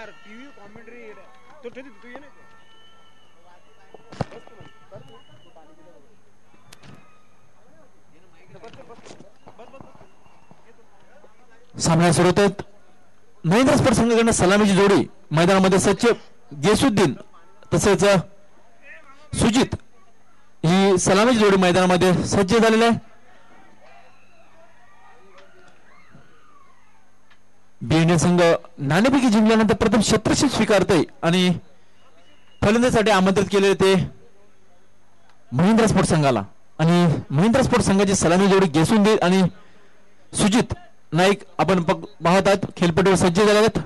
यार TV commentary तो ठेवते तू ये ना सामना सुरू होत महेंद्र स्पोर्ट्स संघाकडून सलामीची जोडी मैदानामध्ये सच्चे गेसुद्दीन तसेच सुजित ही सलामीची जोडी मैदानामध्ये सज्ज झालेली आहे. बीएनए संघ नाणेफेकी जिंकल्यानंतर प्रथम क्षेत्ररक्षण स्वीकारतोय आणि फलंदाजीसाठी आमंत्रित केलेले ते महेंद्र स्पोर्ट्स संघाला आणि महेंद्र स्पोर्ट्स संघाची सलामी जोडी गेसुद्दीन आणि सुजित नाईक आपण पाहत आहात खेळपट्टीवर सज्ज झाले आहेत.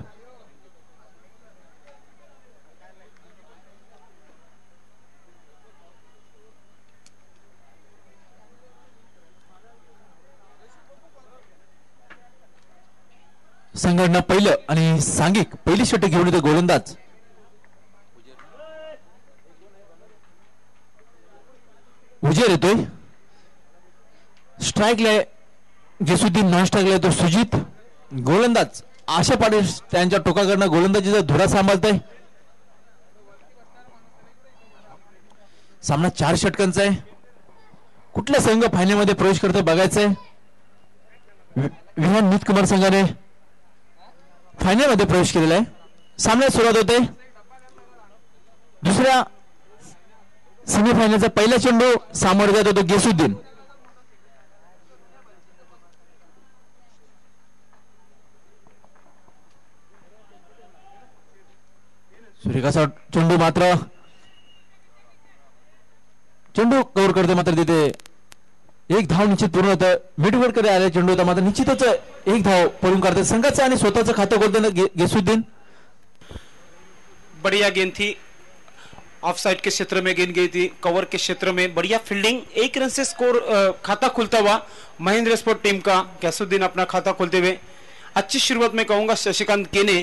संघटना पहिलं आणि सांघिक पहिली षटक घेऊन येतो गोलंदाज उजेर येतोय. स्ट्राईकला गेसुद्दीन नॉन स्ट्राईकला येतो सुजित. गोलंदाज आशा पाटील त्यांच्या टोकाकडनं गोलंदाजीचा धुरा सांभाळतोय. सामना 4 षटकांचा आहे. कुठला संघ फायनल मध्ये प्रवेश करतोय बघायचंय. विहान नीत कुमार संघाने फायनल मध्ये प्रवेश केलेला आहे. सामन्यात सुरुवात होते. दुसऱ्या सेमीफायनलचा पहिला चेंडू सामोरे जात होतो गेसुद्दीन. सूर्यकाचा चेंडू मात्र चेंडू कव्हर करते मात्र तिथे एक धाव निश्चित पूर्ण होतं. मिडविकेट कडे आलेला चेंडू होता मात्र निश्चितच एक धाव पळून काढते संघाचं आणि स्वतःचं खातं खोलते गेसुद्दीन. बढ़िया गेंद थी. ऑफ साइड के क्षेत्र में गेंद गई थी. कवर के क्षेत्र में बढ़िया फील्डिंग. 1 रन से स्कोर खाता खुलता हुआ महेंद्र स्पोर्ट टीम का. गेसुद्दीन अपना खाता खोलते हुए अच्छी शुरुआत में कहूंगा शशिकांत केने.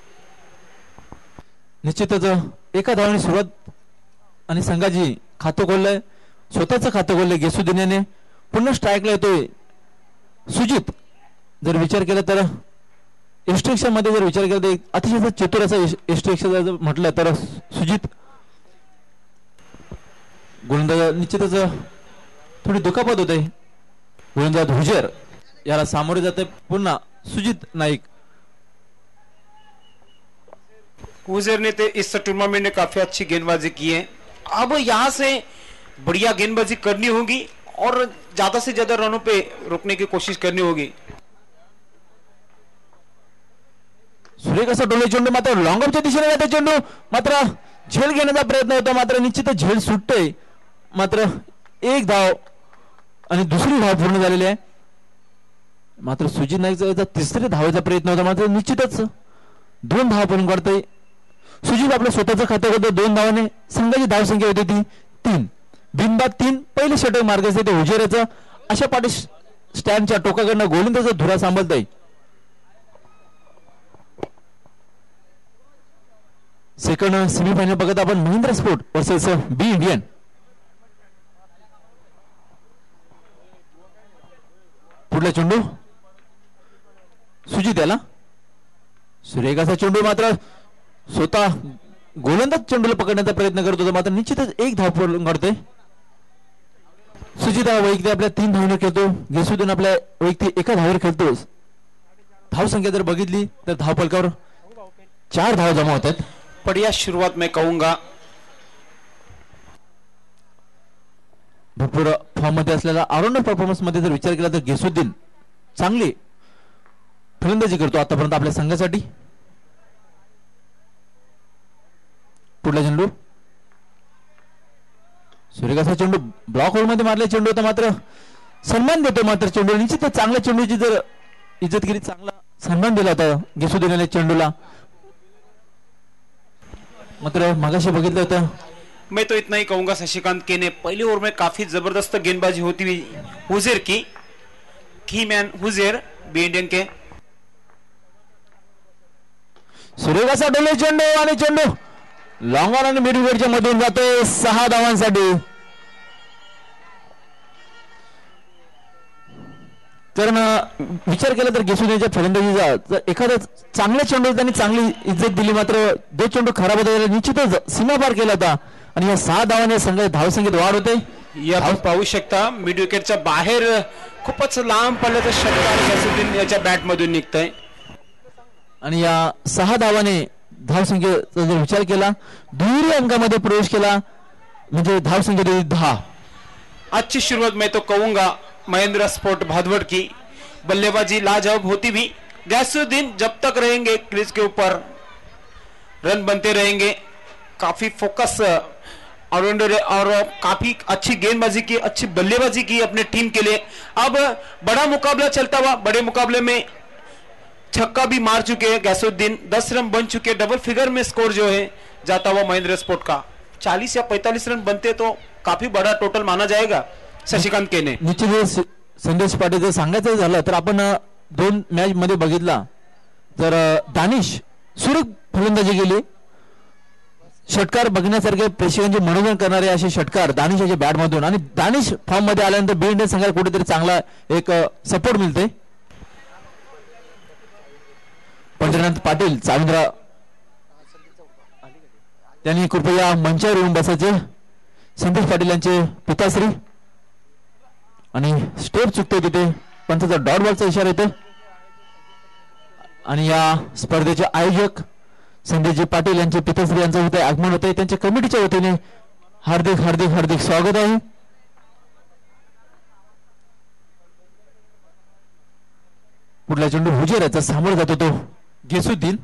निश्चितच एका धावाने सुरुवात आणि संघाची खातं खोललंय. स्वतःचं खातं खोललंय गेसुद्दीन याने. पुन्हा स्ट्राईकला येतोय सुजित. जर विचार केला तर एस्ट्रेक्शन मध्ये जर विचार केला तर अतिशय चतुर असा एस्ट्रेक्शन म्हटलं तर सुजित. गोलंदाज निश्चितच थोडी दुखापत होते. गोलंदाज हुजेर याला सामोरे जाते पुन्हा सुजित नाईक. हुजेर ने तो इस टूर्नामेंट में काफी अच्छी गेंदबाजी की है. अब यहां से बढ़िया गेंदबाजी करनी होगी और ज्यादा से ज्यादा रनों पे रोकने की कोशिश करनी होगी. सूर्यकाचा डोले चेंडू मात्र लॉंग ऑफच्या दिशेने जाते. चेंडू मात्र झेल घेण्याचा प्रयत्न होता मात्र निश्चितच झेल सुटते. मात्र एक धाव आणि दुसरी धाव पूर्ण झालेली आहे. मात्र सुजित नाईकचा तिसऱ्या धावेचा प्रयत्न होता मात्र निश्चितच 2 धाव पूर्ण काढतोय. सुजित आपलं स्वतःचं खातं करतो 2 धावाने. संघाची धाव संख्या होती ती 3. बिनबाद 3. पहिले षटक मार्ग असते ते हुजेराचं. अशा पाठी स्टँडच्या टोकाकडनं गोलंदाजाचा धुरा सांभाळतोय. सेकंड सेमीफायनल बघत आपण Mahendra sport versus B Indian. पुढला चेंडू सुजित याला. सूर्यकाचा चेंडू मात्र स्वतः गोलंदाज चेंडूला पकडण्याचा प्रयत्न करत होता मात्र निश्चितच एक धाव पळून काढतोय. सुजित वैयक्तिक आपल्या 3 धावांवर खेळतो. गेसुद्दीन आपल्या वैयक्तिक एका धावावर खेळतो. धाव संख्या जर बघितली तर धाव फलकावर 4 धावा जमा होतात. बढ़िया शुरुआत में कहूंगा. भरपूर फॉर्म मध्ये असलेला ऑलराउंडर परफॉर्मन्स मध्ये जर विचार केला तर गेसुद्दीन चांगली फलंदाजी करतो आतापर्यंत आपल्या संघासाठी. पुढला चेंडू सूर्यकाचा चेंडू ब्लॉक होल मध्ये मारला चेंडू होता मात्र सन्मान देतो. मात्र चेंडू निश्चित चांगल्या चेंडूची जर इज्जतगिरी चांगला सन्मान दिला होता गेसुद्दीन चेंडूला. मात्र मगाशी बघितलं होतं. मैं तो इतना ही कहूंगा शशिकांत के ने पहली ओवर में काफी जबरदस्त गेंदबाजी होती हुई हुजेर की मैन हुजेर बी इंडियन के. सूर्यकाचा डोले चेंडू आणि चेंडू लॉंग ऑन आणि मिड विकेटच्या मधून जातोय 6 धावांसाठी. कारण विचार केला तर गेसुदेच्या फलंदाजीचा जर एखादा चांगल्या चेंडू त्यांनी चांगली इज्जत दिली, मात्र 2 चेंडू खराब होता, निश्चितच सीमा पार केला होता आणि या 6 धावाने संघ धावसंख्येत वाढ होते. या पाहू शकता मिड विकेटच्या बाहेर खूपच लांब पडल्याचं षटकार गॅसुद्दीन याच्या बॅट मधून निघतंय आणि या 6 धावाने धावसंख्येचा जर विचार केला दुहेरी अंकामध्ये प्रवेश केला म्हणजे धावसंख्या 10. अच्छी शुरुआत मैं तो कहूंगा महेंद्र स्पोर्ट भादवड़ की, बल्लेबाजी लाजवाब होती भी. गैसुद्दीन जब तक रहेंगे क्रीज के ऊपर रन बनते रहेंगे. काफी फोकस ऑलराउंडर है और काफी अच्छी गेंदबाजी की, अच्छी बल्लेबाजी की अपने टीम के लिए. अब बड़ा मुकाबला चलता हुआ, बड़े मुकाबले में छक्का भी मार चुके हैं गैसुद्दीन, 10 रन बन चुके, डबल फिगर में स्कोर जो है जाता हुआ महेंद्र स्पोर्ट का. 40 या 45 रन बनते तो काफी बड़ा टोटल माना जाएगा. शशिकांत केने निश्चित संदेश पाटील जर सांगायचं झालं तर आपण 2 मॅच मध्ये बघितला तर दानिश सुरेख फलंदाजी केली. षटकार बघण्यासारखे प्रेक्षकांचे मनोरंजन करणारे असे षटकार दानिश याच्या बॅट मधून, आणि दानिश फॉर्म मध्ये आल्यानंतर बी इंडियन संघाला कुठेतरी चांगला एक सपोर्ट मिळते. पंढरीनाथ पाटील चाविंद्रा त्यांनी कृपया मंचावर येऊन बसायचे. संदेश पाटील यांचे पिताश्री आणि स्टेप चुकते तिथे पंचाचा डॉट बॉलचा इशारा येतो आणि या स्पर्धेचे आयोजक संदेशजी पाटील यांचे पिताश्री यांचं होते आगमन होते. त्यांच्या कमिटीच्या वतीने हार्दिक हार्दिक हार्दिक स्वागत आहे. पुढला चेंडू हुजेर याचा सामोर जातो तो गेसुद्दीन.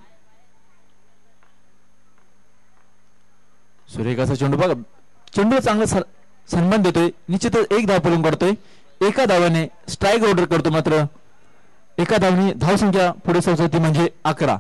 सुरेखाचा चेंडू बघा, चेंडू चांगला सन्मान देतोय, निश्चितच 1 धाव पळून काढतोय. एका धावाने स्ट्राईक ऑर्डर करतो, मात्र एका धावने धावसंख्या पुढे सरकते म्हणजे 11.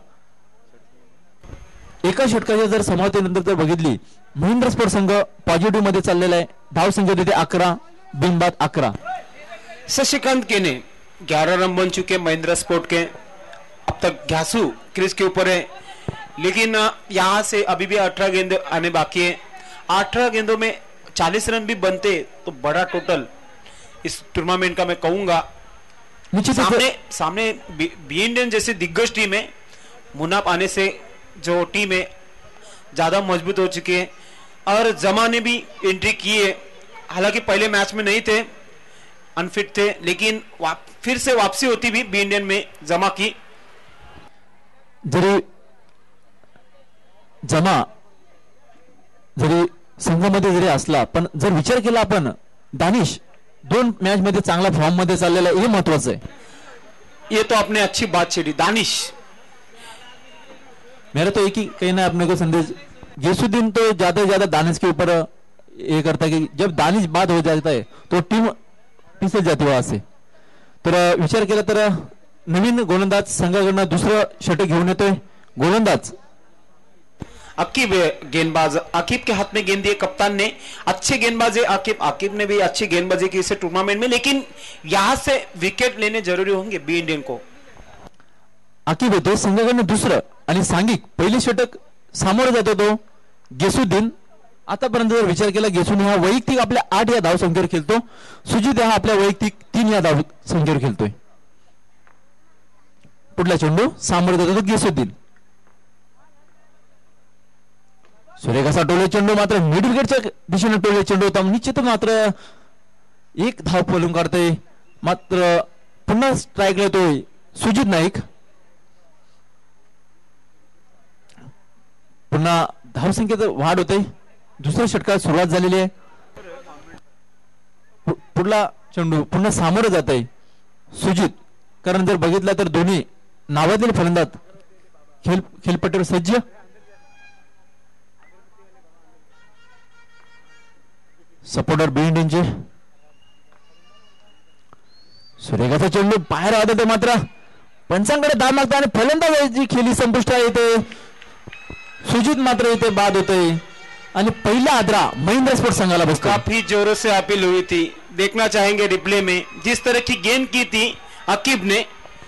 एका षटकाच्या जर समाप्तीनंतर जर बघितली महेंद्र स्पोर्ट संघ पॉझिटिव्ह मध्ये चाललेला आहे. धावसंख्या देते 11, बिनबाद 11. शशिकांत केने 11 रन बन चुके महेंद्र स्पोर्ट के. अब तक घासू क्रीज के ऊपर है, लेकिन यहाँ से अभी भी 18 गेंद आने बाकी है. 18 गेंदों में 40 रन भी बनते तो बड़ा टोटल इस टूर्नामेंट का मैं कहूंगा. सामने बी इंडियन जैसे दिग्गज टीम है, मुनाफ आने से जो टीम है ज्यादा मजबूत हो चुकी है और जमा ने भी एंट्री की है. हालांकि पहले मैच में नहीं थे, अनफिट थे, लेकिन फिर से वापसी होती भी बी इंडियन में जमा की. जरी जमा जरी संघामध्ये जरी असला पण जर विचार केला आपण दानिश 2 मॅच मध्ये चांगला फॉर्म मध्ये चाललेला हे महत्वाचं आहे. ये तो आपने अच्छी बात छेड़ी दानिश. मेरा तो एक ही कहना है अपने को संदेश, गेसुद्दीन तो ज्यादा से ज्यादा दानिश के ऊपर ये करता है कि जब दानिश बाद हो जाता है तो टीम पिछड़ जाती है वहां से. तर विचार केला तर नवीन गोलंदाज संघाकडनं दुसरं षटक घेऊन येतोय गोलंदाज अकीब गेंदबाज. अकीब के हाथ में गेंद दिए कप्तान ने, अच्छे गेंदबाज है अकीब ने भी अच्छी गेंदबाजी की इस टूर्नामेंट में, लेकिन यहां से विकेट लेने जरूरी होंगे बी इंडियन को. अकीब येतो संघाकडनं दुसरं आणि सांघिक पहिले षटक सामोरं जातो तो गेसुद्दीन. आतापर्यंत जर विचार केला गेसुद्दीन हा वैयक्तिक आपल्या 8 या धाव संख्येवर खेळतो, सुजित हा आपल्या वैयक्तिक 3 या धाव संख्येवर खेळतोय. पुढला चेंडू सामोरं जातो तो गेसुद्दीन. सुरेख असा टोले चेंडू मात्र मिड विकेटच्या दिशेने टोले चेंडू होता, निश्चित मात्र 1 धाव पळून काढतोय. मात्र पुन्हा स्ट्राईक येतोय सुजित नाईक. पुन्हा धावसंख्येत वाढ होते, दुसऱ्या षटकात सुरुवात झालेली आहे. पुढला चेंडू पुन्हा सामोरं जात आहे सुजित, कारण जर बघितलं तर दोन्ही नावाजलेले फलंदाज खेळपट्टीवर सज्ज. सपोर्टर बी इंडियनचे सुरेखाचा चेंडू बाहेर आला ते मात्र पंचांकडे धाव मागता आणि फलंदाजी खेळी संपुष्टात येते. सुजित मात्र इथे बाद होते आणि पहिला आदरा महेंद्र स्पोर्ट संघाला बसतो. काफी जोरों से अपील हुई थी, देखना चाहेंगे रिप्ले में जिस तरह की गेंद की थी अकीब ने,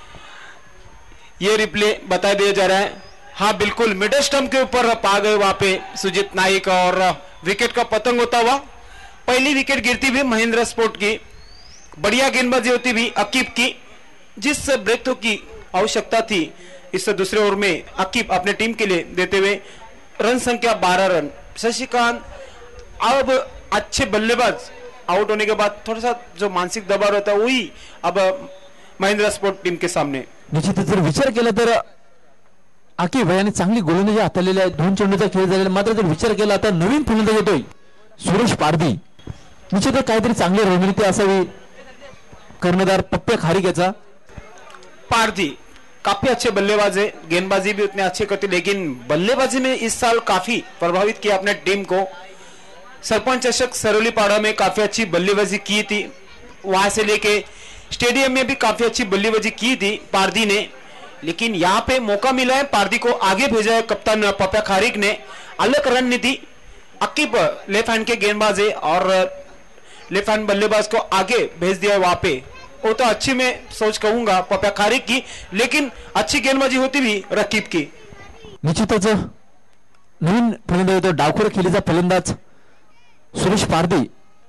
ये रिप्ले बता दिया जा रहा है. हाँ बिल्कुल मिडल स्टंप के ऊपर पा गए वहां पे सुजीत नाइक और विकेट का पतंग होता हुआ. पहली विकेट गिरती भी महेंद्र स्पोर्ट की, बढ़िया गेंदबाजी होती भी अकीब की, जिस ब्रेक थ्रो की आवश्यकता थी इस दूसरे ओवर में अकीब अपने टीम के लिए देते हुए रन संख्या 12 रन। शशिकांत अब अच्छे बल्लेबाज आउट होने के बाद थोड़ा सा जो मानसिक दबाव रहता है वही अब महिंद्रा स्पोर्ट टीम के सामने। निश्चितच जर विचार केला तर अकीब याने चांगली गोलंदाजी हाताळलेली आहे, 2 चेंडूचा खेळ झालेला, मात्र जर विचार केला आता नवीन फलंदाज येतोय सुरेश पारधी, निश्चितच काहीतरी चांगली रणनीती असावी कर्णधार पप्प्या खारीक याचा। पारधी काफी अच्छे बल्लेबाज है, गेंदबाजी भी उतने अच्छे करते, लेकिन बल्लेबाजी में इस साल काफी प्रभावित किया अपने टीम को। सरपंच चषक सरोलीपाड़ा में काफी अच्छी बल्लेबाजी की थी, वहां से लेके स्टेडियम में भी काफी अच्छी बल्लेबाजी की थी पारधी ने, लेकिन यहाँ पे मौका मिला है पारधी को आगे भेजा है कप्तान पप्या खारिक ने। अलग रणनीति, अकीब लेफ्ट हैंड के गेंदबाज है और लेफ्ट हैंड बल्लेबाज को आगे भेज दिया है वहां पे, वो तो अच्छी मैं सोच कहूंगा पप्या खारिक की, लेकिन अच्छी गेंदबाजी होती भी रकीब की। निश्चितच नवीन फलंदाज होतो डावखोर खेळीचा फलंदाज सुरेश पारधी।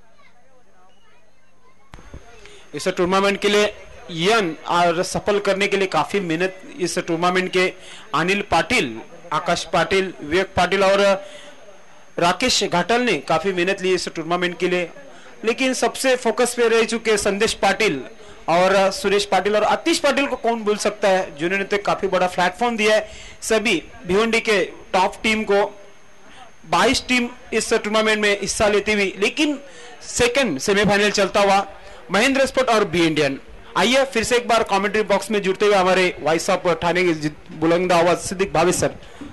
इस टूर्नामेंट के लिए यन और सफल करने के लिए काफी मेहनत इस टूर्नामेंट के अनिल पाटिल, आकाश पाटिल, विवेक पाटिल और राकेश घाटल ने काफी मेहनत ली इस टूर्नामेंट के लिए, लेकिन सबसे फोकस पे रह चुके संदेश पाटिल और सुरेश पाटिल और आतिश पाटिल को कौन भूल सकता है, जिन्होंने तो काफी बड़ा प्लेटफॉर्म दिया है सभी भिवंडी के टॉप टीम को। 22 टीम इस टूर्नामेंट में हिस्सा लेती हुई, लेकिन सेकंड सेमीफाइनल चलता हुआ महेंद्र स्पोर्ट और बी इंडियन। आइए फिर से एक बार कमेंट्री बॉक्स में जुड़ते हुए हमारे वॉइस ऑफ ठाणे के बुलंद आवाज सिद्दीक भावे सर।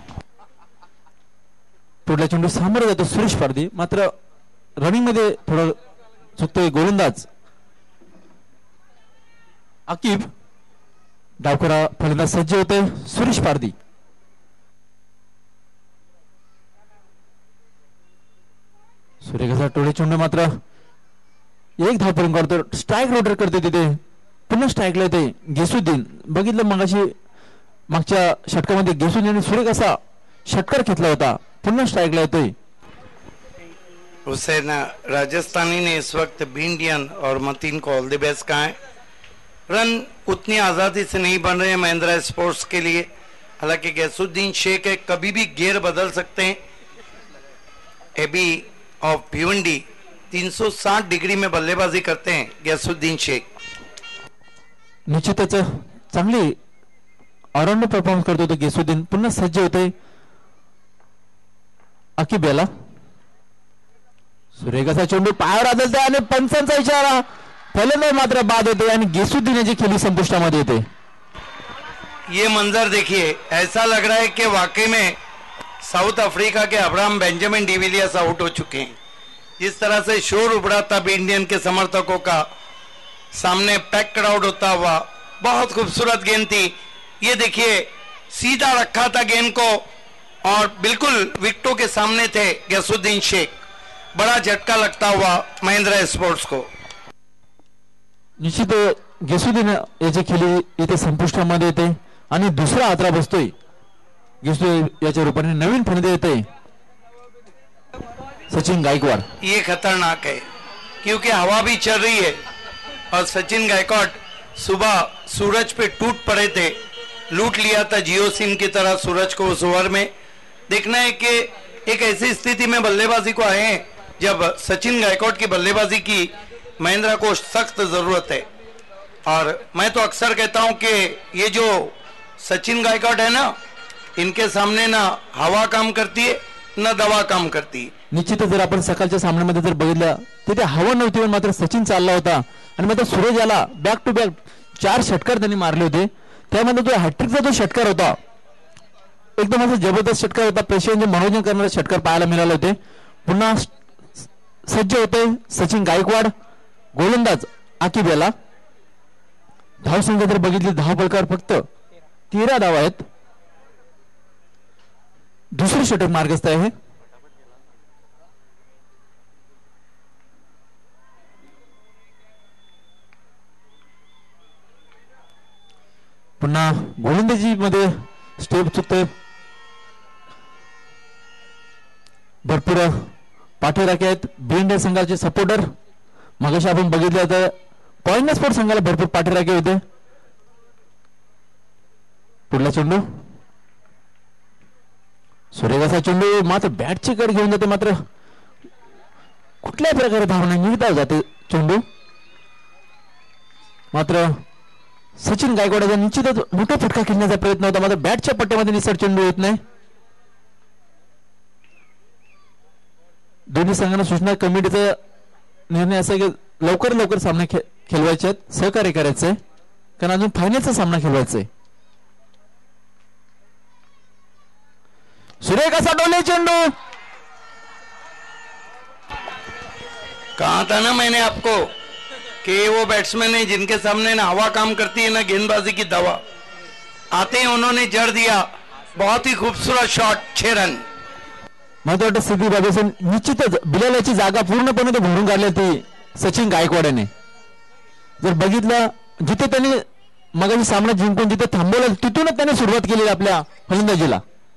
पुढला चेंडू सामोरं जातो सुरेश पारधी, मात्र रनिंग मध्ये थोडं चुकतोय गोलंदाज अकीब। डावखोरा फलंदाज सज्ज होतोय सुरेश पारधी। सूर्यकाचा टोळे चेंडू मात्र एक धाव पर्यंत काढतो, स्ट्राईक रोटर करते तिथे, पुन्हा स्ट्राईकला येते गेसुद्दीन। बघितलं मगाशी मागच्या षटकामध्ये गेसुद्दीन सूर्यकाचा षटकार घेतला होता, पुन्हा स्ट्राईकला येतोय। हुसैन राजस्थानी ने इस वक्त बी इंडियन और मतीन को ऑल द बेस्ट कहा है। रन उतनी आज़ादी से नहीं बन रहे हैं महिंद्रा स्पोर्ट्स के लिए, हालांकि गैसुद्दीन शेख है, कभी भी गियर बदल सकते हैं। एबी ऑफ भिवंडी 360 डिग्री में बल्लेबाजी करते हैं गैसुद्दीन शेख। निश्चितच चांगली ऑलराउंडर परफॉर्मन्स करतो तो गैसुद्दीन, पुन्हा सज्ज होते अकीब याला। सूर्यकाचा चेंडू पायावर आदळते आणि पंचांचा इशारा, फलंदाज मात्र बाद होते आणि गैसुद्दीन याची खेळी संपुष्टामध्ये येते। ये मंजर देखिए, ऐसा लग रहा है कि वाकई में साउथ अफ्रीका के अब्राहम बेंजामिन डिविलियर्स आउट हो चुके हैं। जिस तरह से शोर उभरा था बी इंडियन के समर्थकों का, सामने पैक क्राउड होता हुआ, बहुत खूबसूरत गेंद थी। ये देखिए सीधा रखा था गेंद को और बिल्कुल विकेटों के सामने थे गैसुद्दीन शेख, बड़ा झटका लगता हुआ महिंद्रा स्पोर्ट्स को। निश्चित गैसुद्दीन याची खेळी इथे संपुष्टामध्ये येते आणि दुसरा आतरा बसतोय गेसुद्दीन याच्या रूपाने नवीन फलंदाज येते सचिन गायकवाड़। ये खतरनाक है क्योंकि हवा भी चल रही है और सचिन गायकवाड़ सुबह सूरज पे टूट पड़े थे, लूट लिया था जियो सिम की तरह सूरज को उस ओवर में। देखना है कि एक ऐसी स्थिति में बल्लेबाजी को आए हैं जब सचिन गायकवाड़ की बल्लेबाजी की महिंद्रा को सख्त जरूरत है। और मैं तो अक्सर कहता हूं कि ये जो सचिन गायकवाड़ है ना, इनके सामने ना हवा काम करती है ना दवा काम करती। निश्चितच जर आपण सकाळच्या सामन्यामध्ये जर बघितलं तिथे हवा नव्हती, पण मात्र सचिन चालला होता आणि मात्र सूरज याला बॅक टू बॅक 4 षटकार त्यांनी मारले होते। त्यामध्ये जो हॅट्रिकचा जो षटकार होता एकदम असा जबरदस्त षटकार होता, प्रेक्षकांचे मनोरंजन करणारे षटकार पाहायला मिळाले होते। पुन्हा सज्ज होते सचिन गायकवाड़, गोलंदाज अकीब याला। धाव संख्या जर बघितली धाव फलकावर फक्त 13 धावा आहेत। दुसरे षटक मार्गस्थ आहे। पुन्हा गोलंदाजी मध्ये स्टेप चुकते, भरपूर पाठीराखे आहेत बी इंडियन संघाचे सपोर्टर। मगाशी आपण बघितलं तर पॉइंट स्पोर्ट संघाला भरपूर पाठीराखे होते पुढला चेंडू सुरेख असा चेंडू मात्र बॅटची कड घेऊन जाते मात्र कुठल्याही प्रकारे धावणे निघता जाते चेंडू मात्र सचिन गायकवाडचा निश्चितच मोठा फटका खेळण्याचा प्रयत्न होता मात्र बॅटच्या पट्ट्यामध्ये निसट चेंडू येत नाही. दोन्ही संघांना सूचना कमिटीचा निर्णय असा की लवकर सामने खेळवायचे आहेत सहकार्य करायचंय कारण अजून फायनलचा सामना खेळवायचा आहे. सुरेख असा डोले चेंडू कहा था ना मैंने आपको कि वो बैट्समैन है जिनके सामने ना हवा काम करती है ना गेंदबाजी की दवा आते हैं उन्होंने जड़ दिया. बहुत ही खूबसूरत शॉट 6 रन. मला वाटतं सिद्धी बाबूसन निश्चितच बिलालाची जागा पूर्णपणे ते भरून काढली ती सचिन गायकवाडने. जर बघितलं जिथे त्यांनी मगाशी सामना जिंकून जिथे थांबवलं तिथूनच त्याने सुरुवात केली आपल्या फलंदाजीला.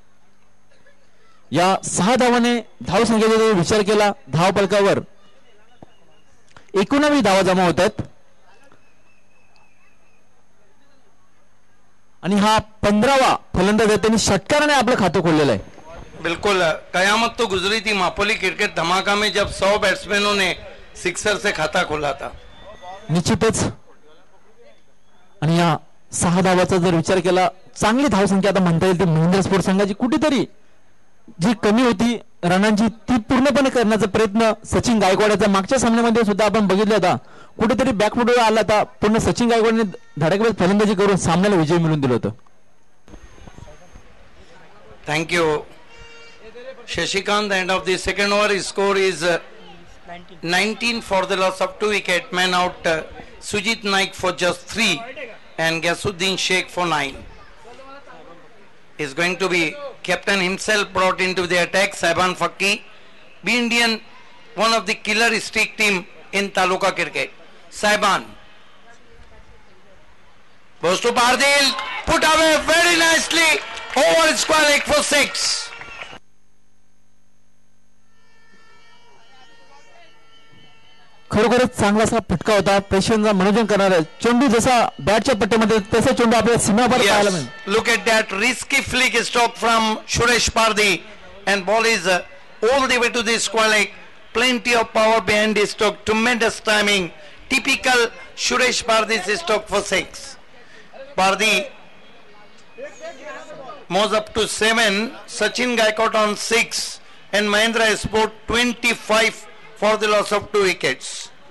या 6 धावाने धावसंख्येचा विचार केला धाव फलकावर 19 धावा जमा होतात आणि हा 15वा फलंदाज आहे त्यांनी षटकाराने आपलं खातं खोललेलं आहे. बिल्कुल कयामत तो गुजरी थी मापोली क्रिकेट धमाका में जब 100 बैट्समैनों ने सिक्सर से खाता खोला था. निश्चितच आणि या 6 धावाचा जर विचार केला चांगली धावसंख्या आता म्हणता येईल ती महेंद्र स्पोर्ट्स संघाची कुठेतरी जी कमी होती रनांची ती पूर्णपणे करण्याचा प्रयत्न सचिन गायकवाडचा मागच्या सामन्यामध्ये सुद्धा आपण बघितलं होता कुठेतरी बॅकफुटवर आला होता पूर्ण सचिन गायकवाडने धडाकेबाज फलंदाजी करून सामन्याला विजय मिळवून दिलं होतं. Thank you Shashikant. The end of the second over, his score is 19 for the loss of 2 wicket. Man out Sujit Naik for just 3 and Ghiyasuddin Sheikh for 9. Is going to be captain himself brought into the attack. Saiban Fakki, B Indian, one of the killer streak team in Taluka cricket. Saiban goes to Pardil, put away very nicely over square leg for 6. खरोखरच चांगला असा फटका होता प्रेक्षकांचा मनोरंजन करणारा चेंडू जसा बॅटच्या पट्ट्यामध्ये तसा चेंडू आपल्या सीमापार पाहायला मिळेल. Look at that risky flick stroke from Suresh Pardi and ball is all the way to the square leg. Plenty of power behind the stroke, tremendous timing, typical Suresh Pardi's stroke for 6. Pardi moves up to 7, Sachin Gaikwad on 6 and Mahindra Sport 25 for the loss of 2 wickets.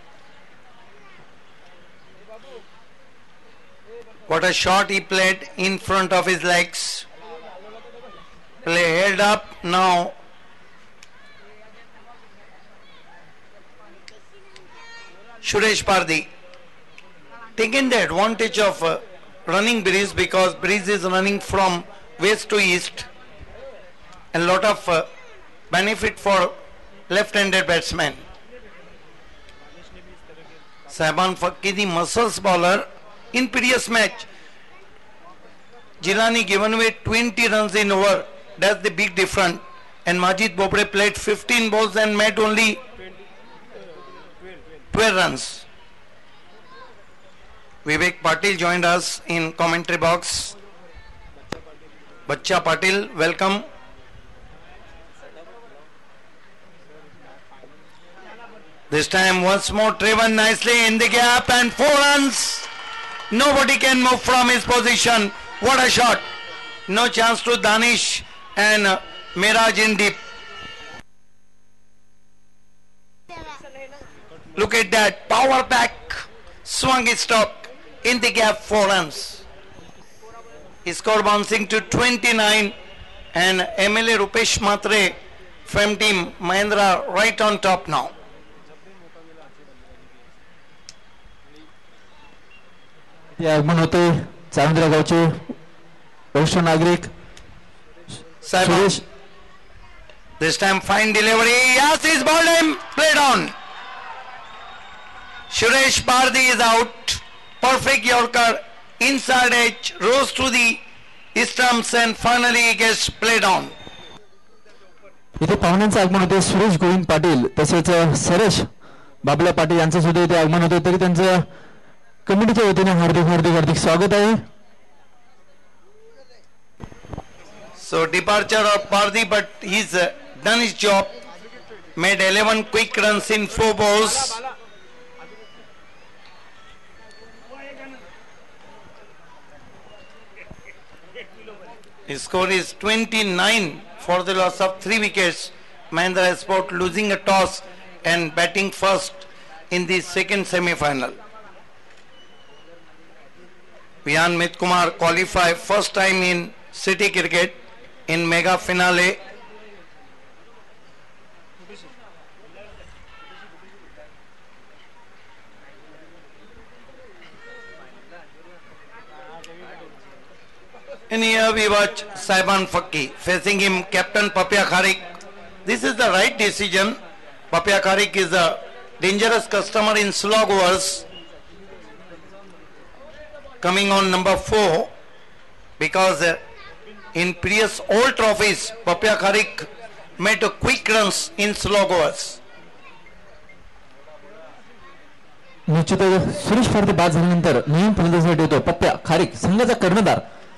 What a shot he played in front of his legs. Play held up now. Suresh Pardi taking the advantage of running Breeze because Breeze is running from west to east and lot of benefit for left-handed batsman. Saiban Fakki, the muscles bowler in previous match. Jilani given away 20 runs in over. That's the big difference. And Majid Bobre played 15 balls and made only 12 runs. Vivek Patil joined us in commentary box. Bacha Patil, welcome. This time once more Trevor nicely in the gap and 4 runs. Nobody can move from his position. What a shot. No chance to Danish and Miraj in deep. Look at that. Power back. Swung his stock in the gap 4 runs. His score bouncing to 29 and MLA Rupesh Matre from team Mahindra right on top now. ते आगमन होते चांद्रा गावचे वरिष्ठ नागरिक Suresh. This time fine delivery. Yes, he's bowled him. Played on. Suresh Pardi is out. Perfect Yorker. Inside edge. Rose to the stumps and finally gets played on. इथे पाहुण्यांचं आगमन होते सुरेश गोविंद पाटील तसेच सरेश बाबला पाटील यांचं सुद्धा इथे आगमन होते तरी त्यांचं कमिटीच्या वतीने हार्दिक स्वागत आहे. So departure of Pardi, but he's done his job. Made 11 quick runs in 4 balls. His score is 29 for the loss of 3 wickets. Mahindra Sport losing a toss and batting first in the second semi-final. Vian Mitkumar qualified first time in city cricket in mega finale. And here we watch Saiban Fakki facing him Captain Papia Kharik. This is the right decision. Papia Kharik is a dangerous customer in slog overs. Coming on number 4 because in previous all trophies Papia Kharik made quick runs in slog overs. निश्चितच सुरेश फारदे बाद झाल्यानंतर नवीन फलंदाजीसाठी येतो पप्प्या खारीक संघाचा कर्णधार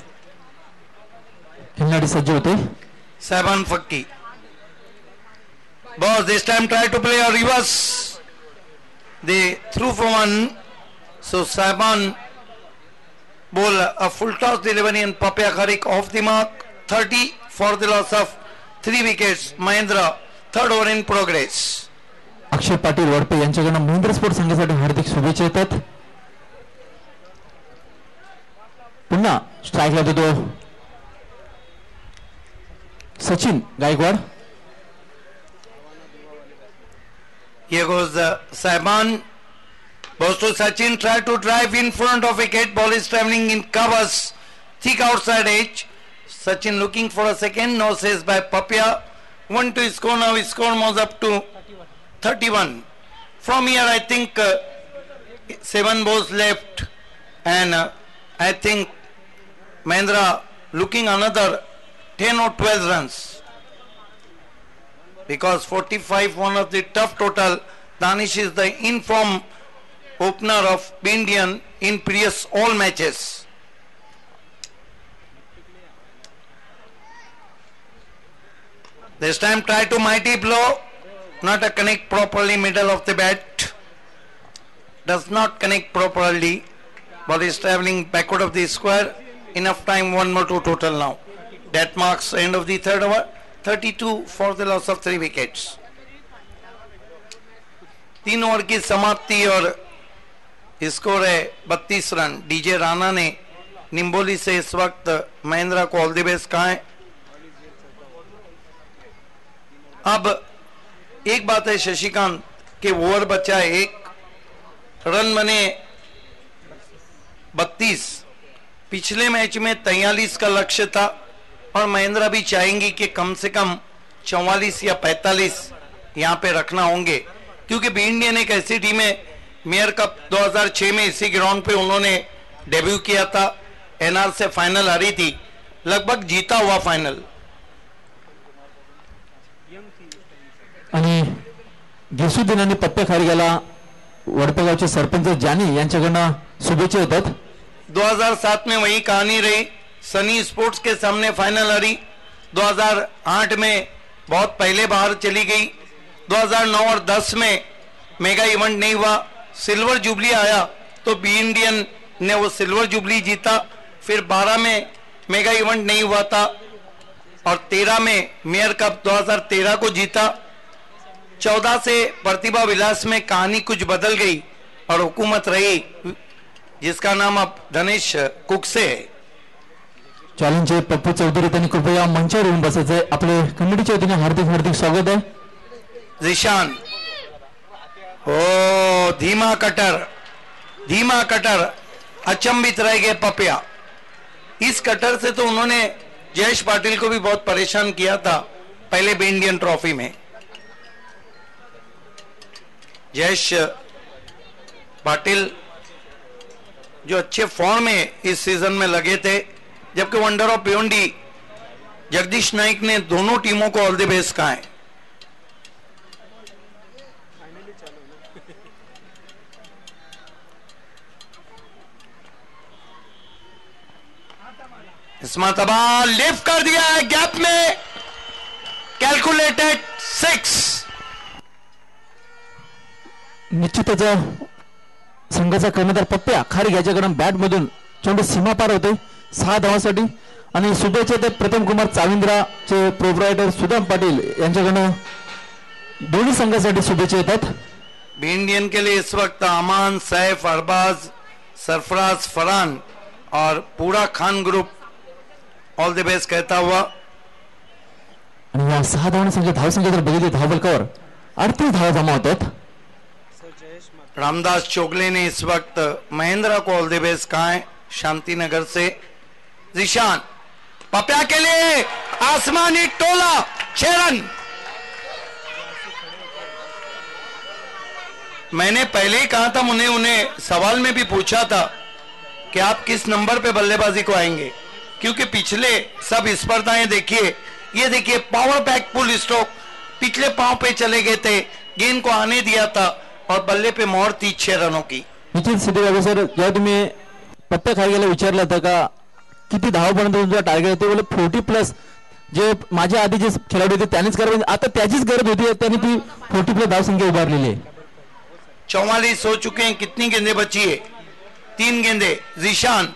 खिलाडी सज्ज होते. Saiban Fakki. Boss this time try to play a reverse. They threw for one. So Saiban bowl a full toss delivery and Papia Kharik off the mark. 30 for the loss of 3 wickets. Mahindra third over in progress. Akshay Patil Wadpe यांच्याकडून Mahindra sport संघासाठी हार्दिक शुभेच्छा येतात. पुन्हा स्ट्राईकला देतो Sachin Gaikwad. Here goes Saiban. Goes to Sachin. Try to drive in front of wicket. Ball is travelling in covers. Thick outside edge. Sachin looking for a second. No says by Papia. 1 to score now. His score moves up to 31. From here I think 7 balls left. And I think Mahindra looking another 10 or 12 runs. Because 45 one of the tough total. Danish is the in-form opener of Indian in previous all matches. This time try to mighty blow. Not a connect properly middle of the bat. Does not connect properly. Ball is travelling backward of the square. Enough time, 1 more to total now. That marks end of the third over. 32 for the loss of 3 wickets. 3 over की समाप्ति और score है 32 run. DJ Rana ने निम्बोली से इस वक्त महिंद्रा को all the best कहा है. अब एक बात है शशिकांत के ओवर बचा है 1 रन बने 32. पिछले मैच में 43 का लक्ष्य था और महिंद्रा भी चाहेंगी कि कम से कम 44 या 45 यहां पे रखना होंगे क्योंकि बी इंडियन एक ऐसी टीम है. मेयर कप 2006 में इसी ग्राउंड पे उन्होंने डेब्यू किया था. एनआर से फाइनल हारी थी. लगभग जीता हुआ फाइनल. आणि गिसूद्दीन आणि पप्प्या खारीगाला वडपेगावचे सरपंच जानी यांच्याकडून शुभेच्छा येतात. 2007 में वही कहानी रही. सनी स्पोर्ट्स के सामने फाइनल हारी. 2008 में बहुत पहले बाहर चली गई. 2009 और 10 में मेगा इवेंट नहीं हुआ. सिल्वर जुबली आया तो बी इंडियन ने वो सिल्वर जुबली जीता. फिर 12 में मेगा इवेंट नहीं हुआ था और 13 में मेयर कप 2013 को जीता. 14 से प्रतिभा विलास में कहानी कुछ बदल गई और हुकूमत रही जिसका नाम अब धनेश कुकसे है. चॅलेंजचे पप्पू चौधरी त्यांनी कृपया मंचावर येऊन बसायचे. आपले कमिटीच्या वतीने हार्दिक हार्दिक स्वागत आहे. जिशान ओ धीमा कटर अचंभित रह गए पपिया. इस कटर से तो उन्होंने जयेश पाटिल को भी बहुत परेशान किया था पहले भी इंडियन ट्रॉफी में. जयेश पाटिल जो अच्छे फॉर्म में इस सीजन में लगे थे जबकि वंडर ऑफ भिवंडी जगदीश नाइक ने दोनों टीमों को ऑल द बेस्ट कहा है. इस मरतबा लिफ्ट कर दिया है गैप में, कॅल्क्युलेटेड 6. निश्चितच संघाचा कर्णधार पप्प्या खारी याच्याकडून बॅट मधून चेंडू सीमा पार होते 6 धावांसाठी आणि शुभेच्छा ते प्रथम कुमार चाविंद्राचे प्रोप्रायटर सुदाम पाटील यांच्याकडून दोन्ही संघासाठी शुभेच्छा येतात. बी इंडियन के लिए इस वक्त अमान, सैफ, अरबाज, सरफराज, फरहान और पूरा Khan group all the best कहता हुआ. आणि या 6 धावांच्या धावसंख्या जर बघितली धावबलकावर 38 धावा जमा होतात. रामदास चोगले ने इस वक्त महेंद्र को ऑल द बेस्ट कहा है शांति नगर से. जिशान पप्या के लिए आसमानी टोला 6 रन. मैंने पहले ही कहा था, उन्हें सवाल में भी पूछा था कि आप किस नंबर पे बल्लेबाजी को आएंगे, क्योंकि पिछले सब स्पर्धाएं देखिए, ये देखिए पावर बैक पुल स्ट्रोक पिछले पांव पे चले गए थे, गेंद को आने दिया था और बल्ले पे मोहर थी 6 रनों की. निश्चित सिद्धेबाबू सर, जेव्हा तुम्ही पप्प्या खारगेला विचारलं होतं का किती धावापर्यंत तुमचा टार्गेट आहे, ते बोले 40+ जे माझ्या आधी जे खेळाडू होते त्यांनीच करावे, आता त्याचीच गरज होती, त्यांनी ती 40+ धावसंख्या उभारलेली आहे. 44 हो चुके हैं. कितनी गेंदें बची है? 3 गेंदें. जिशान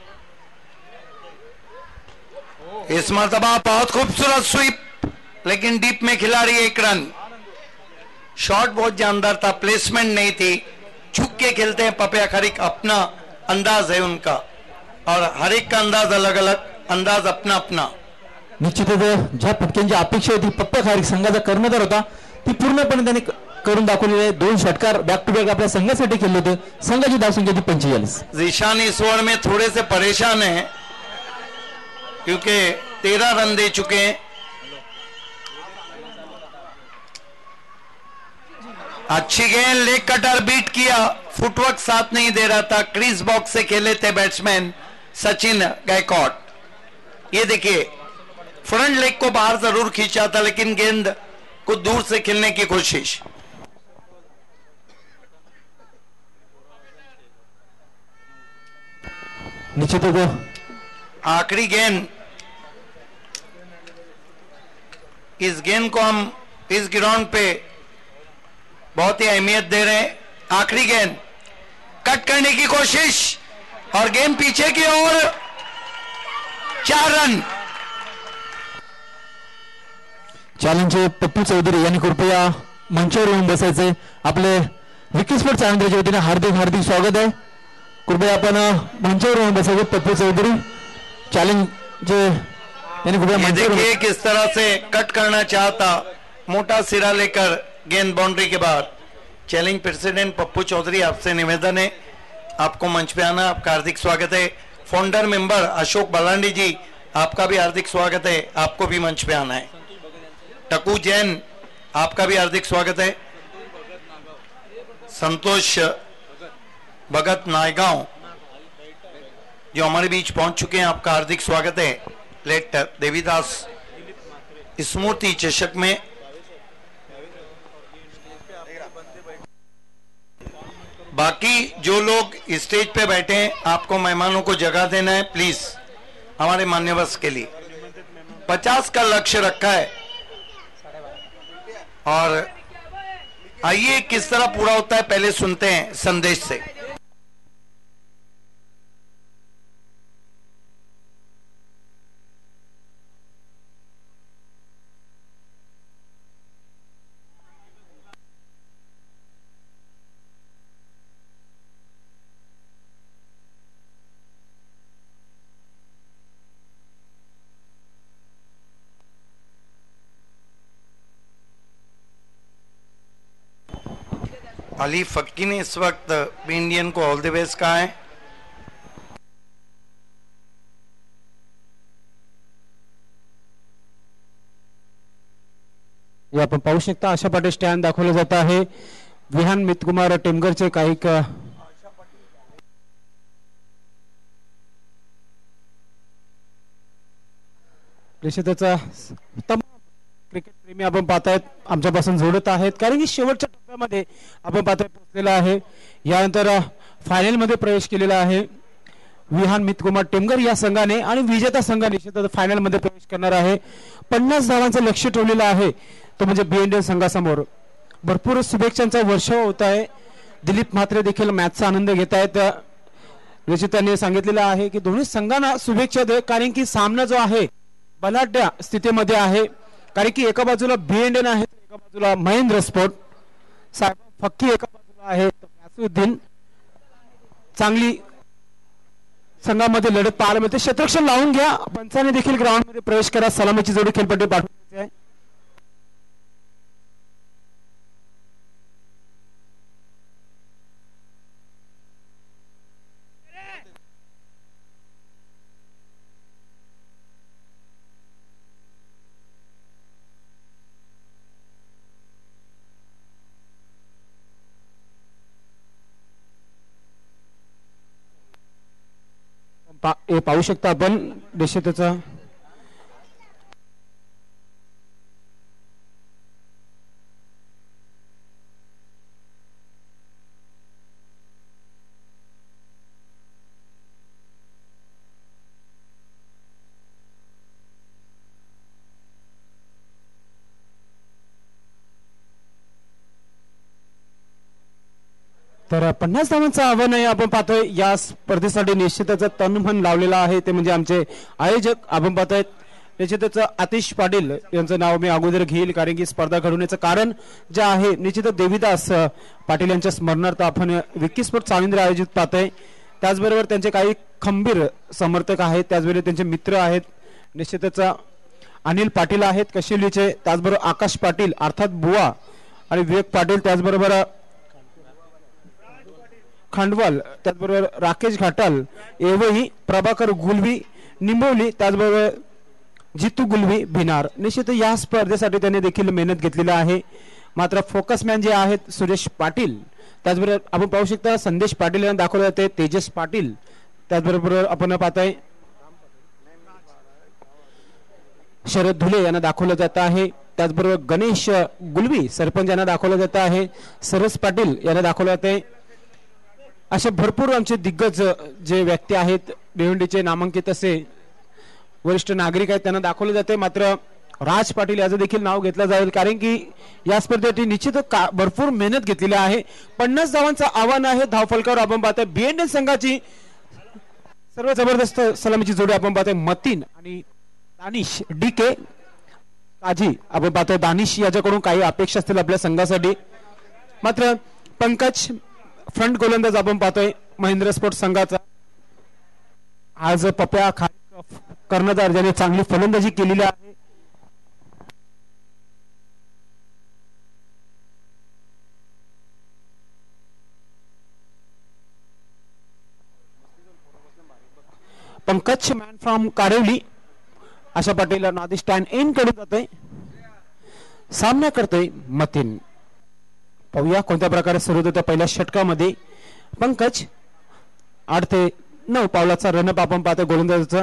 इस मरतबा बहुत खूबसूरत स्वीप, लेकिन डीप में खिलाड़ी 1 रन. शॉट बहुत जानदार था, प्लेसमेंट नहीं थी, झुक के खेलते हैं पप्या खारिक, अपना अंदाज है उनका, और हर एक का अंदाज अलग अलग, अंदाज अपना अपना. निश्चितच ज्या फटक्यांची अपेक्षा होती पप्प्या खारिक संघाचा कर्णधार होता ती पूर्णपणे त्यांनी करून दाखवलेले आहे. 2 षटकार बॅक टू बॅक आपल्या संघासाठी केले होते. संघाची धावसंख्या ती 45. जिशान इस ओवर में थोड़े से परेशान है क्योंकि 13 रन दे चुके हैं. अच्छी गेंद, लेग कटर बीट किया, फुटवर्क साथ नहीं दे रहा था, क्रीज बॉक्स से खेले थे बैट्समैन सचिन गायकवाड. ये देखिए फ्रंट लेग को बाहर जरूर खींचा था, लेकिन गेंद को दूर से खेलने की कोशिश. निश्चितच आखिरी गेंद, इस गेंद को हम इस ग्राउंड पे बहुत ही अहमियत दे रहे हैं. आखिरी गेंद कट करने की कोशिश और गेंद पीछे की ओर, 4 रन. चॅलेंज पप्पू चौधरी यांनी कृपया मंचावर येऊन बसायचे. आपले विकी स्पोर्ट्स चॅनलच्या वतीने हार्दिक हार्दिक स्वागत आहे. कृपया आपण मंचावर येऊन बसायचे. पप्पू चौधरी चॅलेंज जे यानी कृपया मंचावर. देखिए किस तरह से कट करना चाहता, मोटा सिरा लेकर गेंद बाउंड्री के बाहर. चैलेंज प्रेसिडेंट पप्पू चौधरी, आपसे निवेदन है, आपको मंच पे आना. आपका हार्दिक स्वागत है. फाउंडर मेंबर अशोक बलांडी जी, आपका भी हार्दिक स्वागत है, आपको भी मंच पे आना है. टकू जैन, आपका भी हार्दिक स्वागत है. संतोष भगत नायगांव जो हमारे बीच पहुंच चुके हैं, आपका हार्दिक स्वागत है. लेट देवीदास स्मृति चषक में बाकी जो लोग स्टेज पे बैठे हैं, आपको मेहमानों को जगह देना है प्लीज, हमारे मान्यवर के लिए. 50 का लक्ष्य रखा है और आइए किस तरह पूरा होता है पहले सुनते हैं संदेश से. अली फक्की ने इस वक्त इंडियन को ऑल द बेस्ट कहा है. आपण पाहू शकता अशा प्रकारे स्टँड दाखवलं जात आहे. विहान मितकुमार टेमगरचे काही निश्चितच उत्तम क्रिकेट प्रेमी आपण पाहतायत आमच्यापासून जोडत आहेत, कारण की शेवटच्या टप्प्यामध्ये आपण पाहताय पोहोचलेला आहे. यानंतर फायनल मध्ये प्रवेश केलेला आहे. विहान मितकुमार टेमगर या संघाने आणि विजेता संघ निश्चितच फायनल मध्ये प्रवेश करणार आहे. 50 धावांचं लक्ष ठेवलेलं आहे तो म्हणजे बीएनडी संघासमोर. भरपूर शुभेच्छांचा वर्षाव होत आहे. दिलीप म्हात्रे देखील मॅचचा आनंद घेत आहेत. निश्चितांनी सांगितलेलं आहे की दोन्ही संघांना शुभेच्छा दे, कारण की सामना जो आहे बलाढ्य स्थितीमध्ये आहे. कारण की एका बाजूला बीएनडी आहे, एका बाजूला महेंद्र स्पोर्ट साहेब फक्की एका बाजूला आहे. यासुद्दीन चांगली संघामध्ये लढत पाहायला मिळते. क्षेत्ररक्षण लावून घ्या. पंचाने देखील ग्राउंड मध्ये प्रवेश करा. सलामीची जोडी खेळपट्टी पाठवायची आहे. हे पाहू शकता आपण निश्चितचा तर 50 धावांचं आव्हान आहे आपण पाहतोय. या स्पर्धेसाठी निश्चितच तनमन लावलेला आहे ते म्हणजे आमचे आयोजक. आपण पाहतोय निश्चितच आतिश पाटील यांचं नाव मी अगोदर घेईल, कारण की स्पर्धा घडवण्याचं कारण जे आहे निश्चितच देवीदास पाटील यांच्या स्मरणार्थ आपण विक्की स्पोर्ट चाळींद्र आयोजित पाहतोय. त्याचबरोबर त्यांचे काही खंबीर समर्थक आहेत, त्याचबरोबर त्यांचे मित्र आहेत. निश्चितच अनिल पाटील आहेत कशिवलीचे, त्याचबरोबर आकाश पाटील अर्थात बुवा आणि विवेक पाटील, त्याचबरोबर खांडवाल, त्याचबरोबर राकेश घाटाल, एवही प्रभाकर गुलवी निंबवली, त्याचबरोबर जितू गुलवी भिनार. निश्चित या स्पर्धेसाठी त्यांनी देखील मेहनत घेतलेली आहे. मात्र फोकसमॅन जे आहेत सुरेश पाटील, त्याचबरोबर आपण पाहू शकता संदेश पाटील यांना दाखवले जाते तेजस पाटील, त्याचबरोबर आपण पाहताय शरद धुले यांना दाखवलं जात आहे. त्याचबरोबर गणेश गुलवी सरपंच यांना दाखवलं जात आहे. सरस पाटील यांना दाखवलं जाते. असे भरपूर आमचे दिग्गज जे व्यक्ती आहेत भिवंडीचे नामांकित असे वरिष्ठ नागरिक आहेत त्यांना दाखवले जाते. मात्र राज पाटील याचं देखील नाव घेतलं जाईल, कारण की या स्पर्धेसाठी निश्चितच भरपूर मेहनत घेतलेली आहे. 50 धावांचं आव्हान आहे. धावफलकावर आपण पाहतोय बीएनडी संघाची सर्व जबरदस्त सलामीची जोडी आपण पाहतोय मतीन आणि दानिश डीके काजी. आपण पाहतोय दानिश याच्याकडून काही अपेक्षा असतील आपल्या संघासाठी. मात्र पंकज फ्रंट गोलंदाज आपण पाहतोय महेंद्र स्पोर्ट संघाचा. आज पप्या कर्णधार ज्याने चांगली फलंदाजी केलेली आहे. पंकज मॅन फ्रॉम कारेवली अशा पाटील नादी स्टँड इन कडून जातोय. सामना करतोय मतीन. पाहूया कोणत्या प्रकारे सुरू होतं पहिल्या षटकामध्ये. पंकज 8 ते 9 पावलाचा रनअप आपण पाहतो गोलंदाजाचा.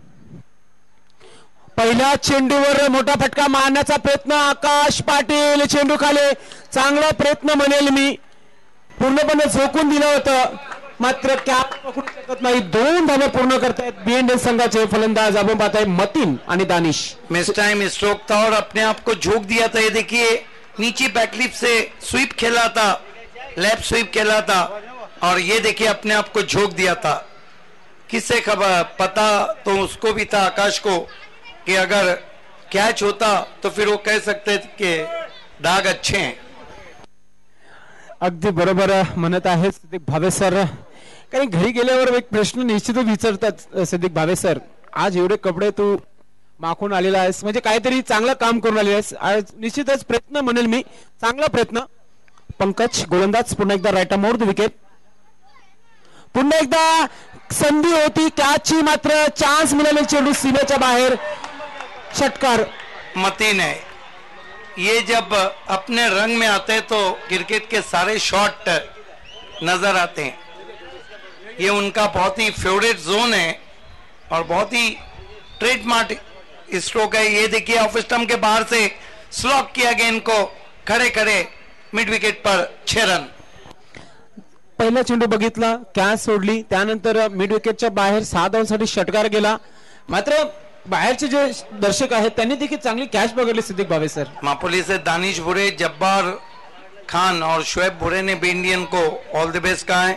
पहिल्या चेंडूवर मोठा फटका मारण्याचा प्रयत्न आकाश पाटील, चेंडू खाली. चांगला प्रयत्न म्हणेल मी, पूर्णपणे झोकून दिलं होतं मात्र कॅप पकडू शकत नाही. 2 धावा पूर्ण करतायत बीएनडी संघाचे फलंदाज आपण पाहताय मतीन आणि दानिश. मिस टाइम स्ट्रोक था और अपने आप को झोंक दिया था. ये देखिए नीचे बैकलिप से स्वीप खेला था, लेफ्ट स्वीप खेला था और ये देखिए अपने आप को झोंक दिया था. किससे खबर पता तो उसको भी था आकाश को कि अगर कैच होता तो फिर वो कह सकते थे कि डाग अच्छे हैं. अगदी बरोबर म्हणत आहे सिद्दीक भावे सर. कारण घरी गेल्यावर एक प्रश्न निश्चितच विचारतात सिद्दीक भावे सर, आज एवढे कपडे तू माखून आलेला आहेस म्हणजे काहीतरी चांगलं काम करून आलेला आहेस. आज निश्चितच प्रयत्न म्हणेल मी, चांगला प्रयत्न. पंकज गोलंदाज पुन्हा एकदा राईट मोर द विकेट. पुन्हा एकदा संधी होती कॅचची, मात्र चान्स मिळाले चेंडू सीमेच्या बाहेर. षटकार मतीन है. ये जब अपने रंग में आते हैं तो क्रिकेट के सारे शॉट नजर आते हैं. ये उनका बहुत ही फेवरेट जोन है और बहुत ही ट्रेडमार्क स्ट्रोक है. ये देखिए ऑफ स्टंप के बाहर से स्लॉक किया गेंद को, खड़े खड़े मिड विकेट पर 6 रन. पहिला चेंडू बघितला, कॅच सोडली, त्यानंतर मिड विकेटच्या बाहेर 6 धावांसाठी षटकार गेला. मात्र बाहेरचे जे दर्शक आहेत त्यांनी देखील चांगली कॅच पकडली. सिद्दीक भावे सर, मापोली से दानिश भुरे, जब्बार खान और शोएब भुरे ने बी इंडियन को ऑल द बेस्ट कहा है.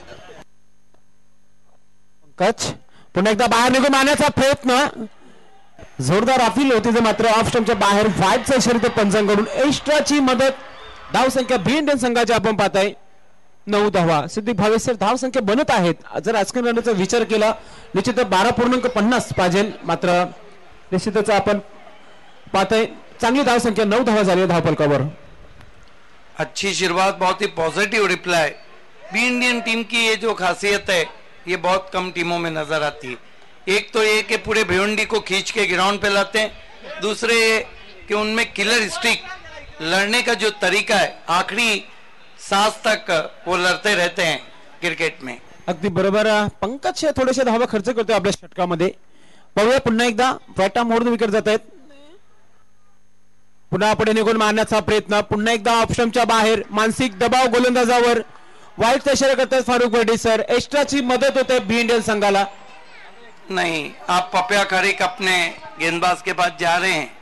पंकज पुन्हा एकदा बाहेर निघून आणण्याचा प्रयत्न, जोरदार अपील होती मात्र ऑफ स्टंपच्या बाहेर वाईटचा इशारा पंचांकडून. एक्स्ट्राची मदत, धाव संख्या बी इंडियन संघाची आपण पाहताय 9 धावा. सिद्दीक भावे सर, धाव संख्या बनत आहेत. जर आजकाल रनचा विचार केला निश्चितच 12.50 पाहिजे, मात्र निश्चितच आपण पाहताय चांगली धाव संख्या 9 धावा झाली धाव फलकावर. अच्छी शुरुआत, बहुत ही positive reply. B Indian team की ये जो खासियत है ये बहुत कम टीमों में नजर आती है. एक तो ये कि पूरे भिवंडी को खींच के ग्राउंड पे लाते हैं, दूसरे ये कि उनमें किलर स्ट्रिक, लड़ने का जो तरीका है आखिरी सांस तक वो लड़ते रहते हैं क्रिकेट में. अगदी बरोबर. पंकज थोडेसे धावा खर्च करतोय आपल्या षटकामध्ये. पाहूया पुन्हा एकदा right arm over the wicket जात आहेत. पुन्हा पुढे निघून मारण्याचा प्रयत्न, पुन्हा एकदा ऑप्शनच्या बाहेर, मानसिक दबाव गोलंदाजावर, वाईटचा इशारा करतात फारुख बर्डी सर. एक्स्ट्राची मदत होते बी इंडियन संघाला. नहीं, आप पपिया खरीक अपने गेंदबाज के पास जा रहे हैं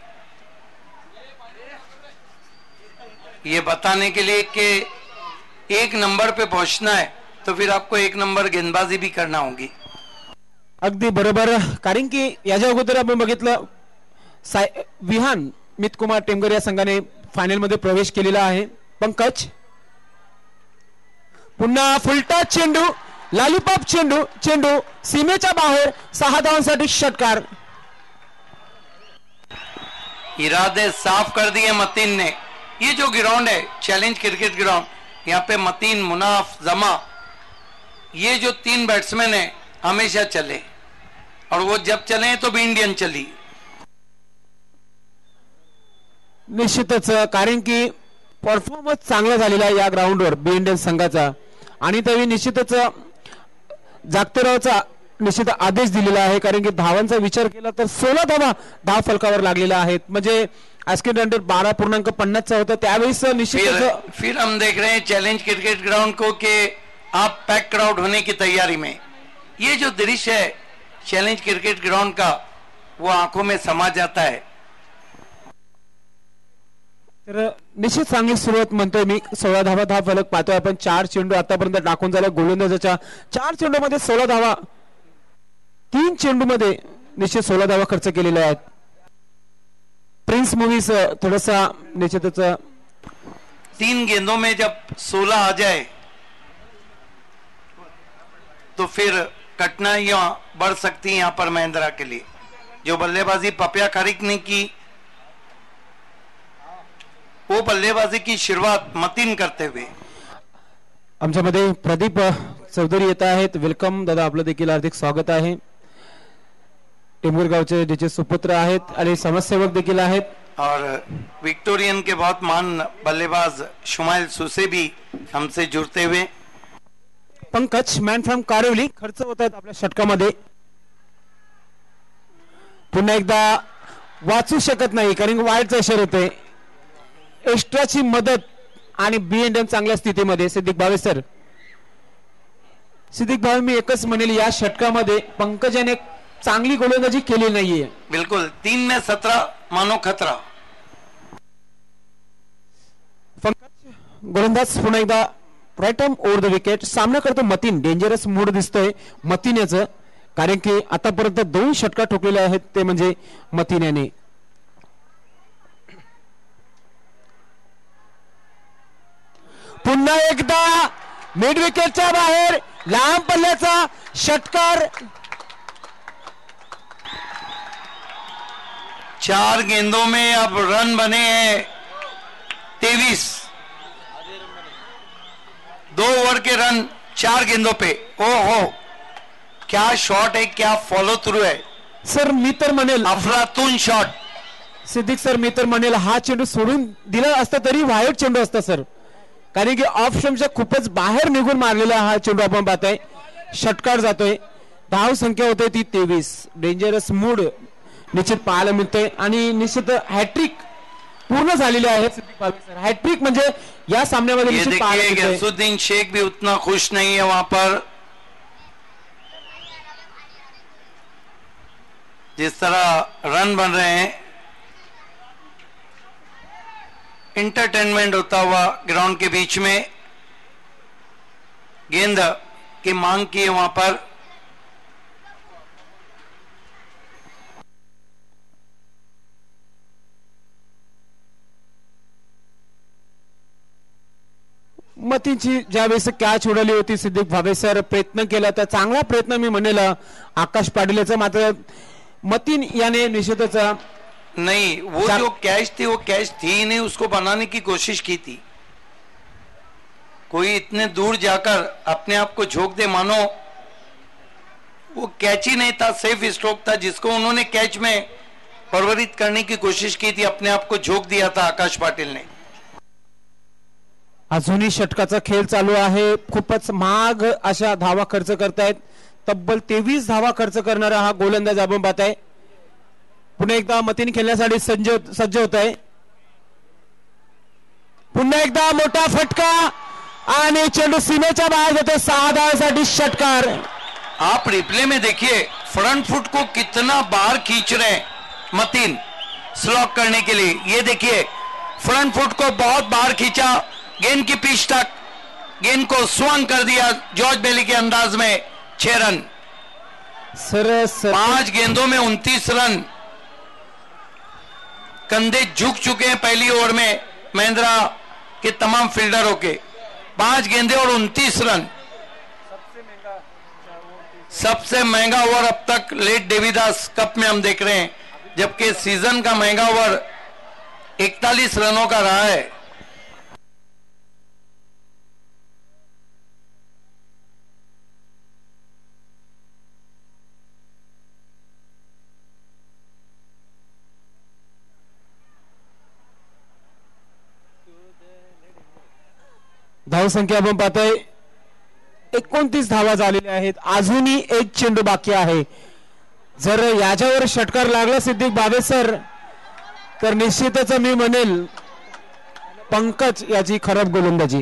ये बताने के लिए कि एक नंबर पे पहुंचना है तो फिर आपको एक नंबर गेंदबाजी भी करना होगी. अगदी बरोबर. कारण की याच्या अगोदर आपण बघितलं विहान मित कुमार टेमगर या संघाने फायनल मध्ये प्रवेश केलेला आहे. पंकज पुन्हा फुलटा चेंडू, लॉलीपॉप चेंडू, चेंडू सीमेच्या बाहेर, 6 धावांसाठी षटकार. इरादे साफ कर दिए मतीन ने. ये जो ग्राउंड है चैलेंज क्रिकेट ग्राउंड, यहाँ पे मतीन, मुनाफ, जमा, ये जो 3 बैट्समैन है हमेशा चले और वो जब चले तो भी इंडियन चली. निश्चितच, कारण की परफॉर्मन्स चांगला झालेला आहे या ग्राउंडवर बी इंडियन संघाचा आणि त्यावेळी निश्चितच जागतेरावचा निश्चित आदेश दिलेला आहे. कारण की धावांचा विचार केला तर 16 धावा धाव फलकावर लागलेल्या आहेत. म्हणजे आजके रन 12.50 होता त्यावेळेस निश्चित. फिर हम देख रहे हैं चैलेंज क्रिकेट ग्राउंड को कि आप पैक क्राउड होने की तैयारी में. ये जो दृश्य है चैलेंज क्रिकेट ग्राउंड का वो आंखों में समा जाता है. तर निश्चित चांगली सुरुवात म्हणतोय मी. 16 धावा धाव फलक पाहतोय आपण. 4 चेंडू आतापर्यंत टाकून झाला गोलंदाजाच्या. 4 चेंडू मध्ये 16 धावा, 3 चेंडू मध्ये निश्चित 16 धावा खर्च केलेल्या आहेत. प्रिंस मूवीज थोडासा निश्चितच 3 गेंदों में जब 16 आ जाए तो फिर कठिनाइयां बढ़ सकती हैं यहाँ पर महेंद्रा के लिए. जो बल्लेबाजी पपिया खरीक ने की वो बल्लेबाजी की शुरुआत मतीन करते हुए. आमच्यामध्ये प्रदीप चौधरी येत आहेत. वेलकम दादा, आपलं देखील हार्दिक स्वागत आहे. टेंभुरगावचे ज्याचे सुपुत्र आहेत आणि समाजसेवक देखील आहेत. और विक्टोरियन के बहुत मान बल्लेबाज शुमाइल सुसे भी हमसे जुड़ते हुए. पंकज मॅन फ्रॉम कारिवली खर्च होत आहेत आपल्या षटकामध्ये. पुन्हा एकदा वाचू शकत नाही कारण वाईटचा इशारा होते. एक्स्ट्राची मदत आणि बी इंडियन चांगल्या स्थितीमध्ये. सिद्दीक भावे सर, सिद्दीक भावे मी एकच म्हणेल या षटकामध्ये पंकजाने चांगली गोलंदाजी केली नाहीये. बिल्कुल 3 में 17 मानो खतरा. पंकज गोलंदाज पुन्हा एकदा right arm over the wicket. सामना करतो मतीन. डेंजरस मूड दिसतोय मतीन याचं, कारण की आतापर्यंत 2 षटकार ठोकलेले आहेत ते म्हणजे मतीन याने. पुन्हा एकदा मिड विकेटच्या बाहेर लांब पल्ल्याचा षटकार. 4 गेंदों में अब रन बने हैं 23. 2 ओवर के रन 4 गेंदों पे. ओहो, क्या शॉट है, क्या फॉलो थ्रू है सर. मी तर म्हणेल अफलातून शॉट. सिद्दीक सर, मी तर म्हणेल हा चेंडू सोडून दिला असता तरी वाईट चेंडू असता सर, कारण की ऑफ स्टंपच्या खूपच बाहेर निघून मारलेला हा चेंडू आपण पाहताय. षटकार जातोय. धाव संख्या होते ती 23. डेंजरस मूड निश्चित पाहायला मिळतोय आणि निश्चित हॅट्रिक पूर्ण झालेले आहेत सिद्दीक भावेसर. हॅट्रिक म्हणजे या सामन्यामध्ये ये निश्चित पाहायला देखिए मिळतंय. गैसुद्दीन शेख भी उतना खुश नहीं है वहां पर. जिस तरह रन बन रहे हैं, इंटरटेनमेंट होता हुआ ग्राउंड के बीच में, गेंद की मांग की है वहां पर. मतींची ज्यावेळेस कॅच उडवली होती सिद्दीक भावेसर प्रयत्न केला तर चांगला प्रयत्न मी म्हणेल आकाश पाटीलचा. मात्र मतीन याने निश्चितच नहीं, वो जो कैच थी वो कैच थी ही नहीं, उसको बनाने की कोशिश की थी. कोई इतने दूर जाकर अपने आप को झोंक दे मानो वो कैच ही नहीं था, सेफ स्ट्रोक था जिसको उन्होंने कैच में परवरित करने की कोशिश की थी. अपने आप को झोंक दिया था आकाश पाटिल ने. अजूनही षटकाचा खेळ चालू आहे. खूपच महाग अशा धावा खर्च करतायत. तब्बल 23 धावा खर्च करणारा हा गोलंदाज आपण पाहताय. पुन्हा एकदा मतीन खेळण्यासाठी सज्ज होत आहे. पुन्हा एकदा मोठा फटका आणि चेंडू सीमेच्या बाहेर जातो. 6 धावांसाठी षटकार. आप रिप्ले में देखिए फ्रंट फुट को कितना बाहर खींच रहे हैं मतीन स्लॉक करने के लिए. ये देखिए फ्रंट फुट को बहुत बाहर खींचा, गेंद की पिच तक गेंद को स्वंग कर दिया जॉर्ज बेली के अंदाज में. 6 रन. सरस 5 गेंदों में 29 रन. कंधे झुक चुके हैं पहली ओवर में महिंद्रा के तमाम फील्डरों के. 5 गेंदे और 29 रन. सबसे महंगा ओवर अब तक लेट देवीदास कप में हम देख रहे हैं, जबकि सीजन का महंगा ओवर 41 रनों का रहा है. धावसंख्या आपण पाहतोय 29 धावा झालेल्या आहेत. अजूनही एक चेंडू बाकी आहे. जर याच्यावर षटकार लागला सिद्दीक भावेसर तर निश्चितच मी म्हणेल पंकज याची खराब गोलंदाजी.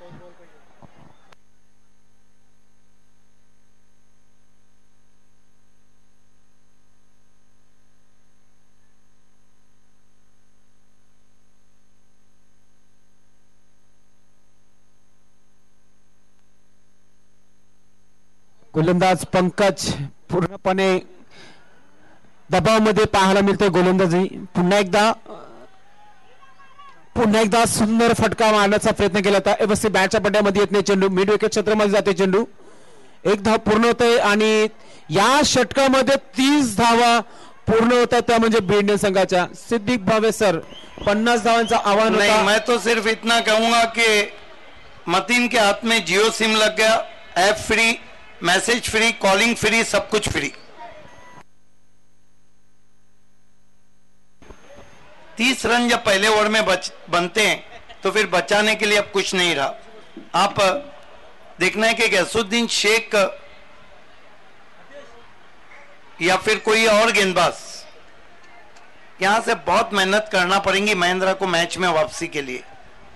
गोलंदाज पंकज पूर्णपणे दबावामध्ये पाहायला मिळते गोलंदाजी. पुन्हा एकदा सुंदर फटका मारण्याचा प्रयत्न केला होता. व्यवस्थित बॅटच्या पट्ट्यामध्ये येत नाही चेंडू. मिड विकेट क्षेत्रामध्ये जाते चेंडू. एक धाव पूर्ण होते आणि या षटकामध्ये 30 धावा पूर्ण होतात. त्या म्हणजे बीड संघाच्या. सिद्दीक भावेसर 50 धावांचा आव्हान होता. मैं तो सिर्फ इतना कहूंगा कि मतीन के हाथ में जियो सिम लग गया. App free, message free, calling free, सब कुछ फ्री. 30 रन जब पहले ओवर में बनते हैं तो फिर बचाने के लिए अब कुछ नहीं रहा. आप देखना है कि गैसुद्दीन शेख या फिर कोई और गेंदबाज, यहां से बहुत मेहनत करना पड़ेगी महिंद्रा को मैच में वापसी के लिए.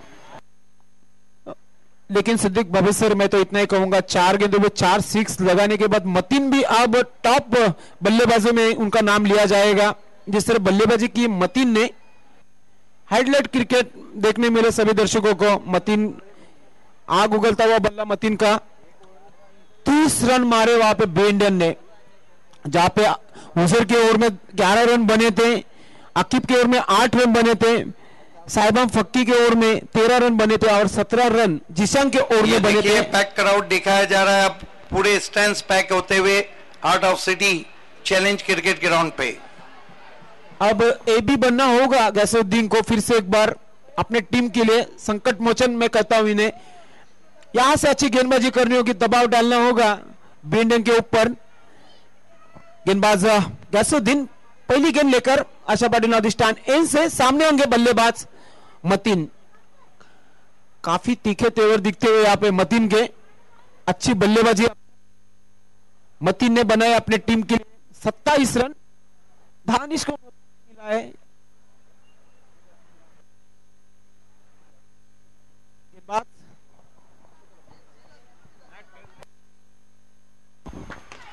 लेकिन सिद्दीक भावेसर मैं तो इतना ही कहूंगा 4 गेंदों में 4 6 लगाने के बाद मतीन भी अब टॉप बल्लेबाजों में उनका नाम लिया जाएगा. जिस तरह बल्लेबाजी की मतीन ने, हाइलाइट क्रिकेट देखने मिले सभी दर्शकों को. मतीन आग उगलता हुआ बल्ला मतीन का. 30 रन मारे वहां पे बे इंडियन ने, जहां पे हुजर के ओवर में 11 रन बने थे, अकीब के ओवर में 8 रन बने थे, साहिबाम फक्की के ओवर में 13 रन बने थे और 17 रन जिशान के ओवर में बने थे. पैक क्राउड दिखाया जा रहा है अब पूरे स्टैंड्स पैक होते हुए out of city challenge cricket ground पे. अब ये भी बनना होगा गैसुद्दीन को फिर से एक बार अपने टीम के लिए संकट मोचन में करता हूं इन्हें. यहां से अच्छी गेंदबाजी करनी होगी, दबाव डालना होगा बेंडन के ऊपर. गेंदबाज गैसुद्दीन पहली गेंद लेकर आशा पाटिल अधिष्ठान इन से सामने होंगे बल्लेबाज मतीन. काफी तीखे तेवर दिखते हुए यहाँ पे मतीन के. अच्छी बल्लेबाजी मतीन ने बनाए अपने टीम के लिए. 27 रन दानिश को मिला है.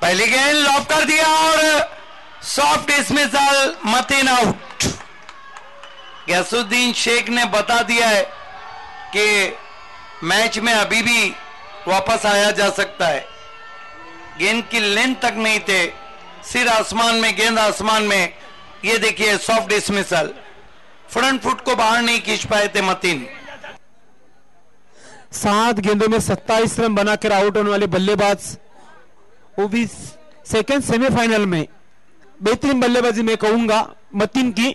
पहली गेंद लॉब कर दिया और soft dismissal, Mateen out. Gaisuddin Shaikh ने बता दिया है कि मैच में अभी भी वापस आया जा सकता है। गेंद की लेंथ तक नहीं थे, सिर आसमान में, गेंद आसमान में। ये देखिए सॉफ्ट डिसमिसल, फ्रंट फुट को बाहर नहीं खींच पाए थे मतीन। 7 गेंदों में 27 रन बनाकर आउट होने वाले बल्लेबाज, वो भी सेकेंड सेमीफाइनल में। बेहतरीन बल्लेबाजी मैं कहूंगा मतीन की।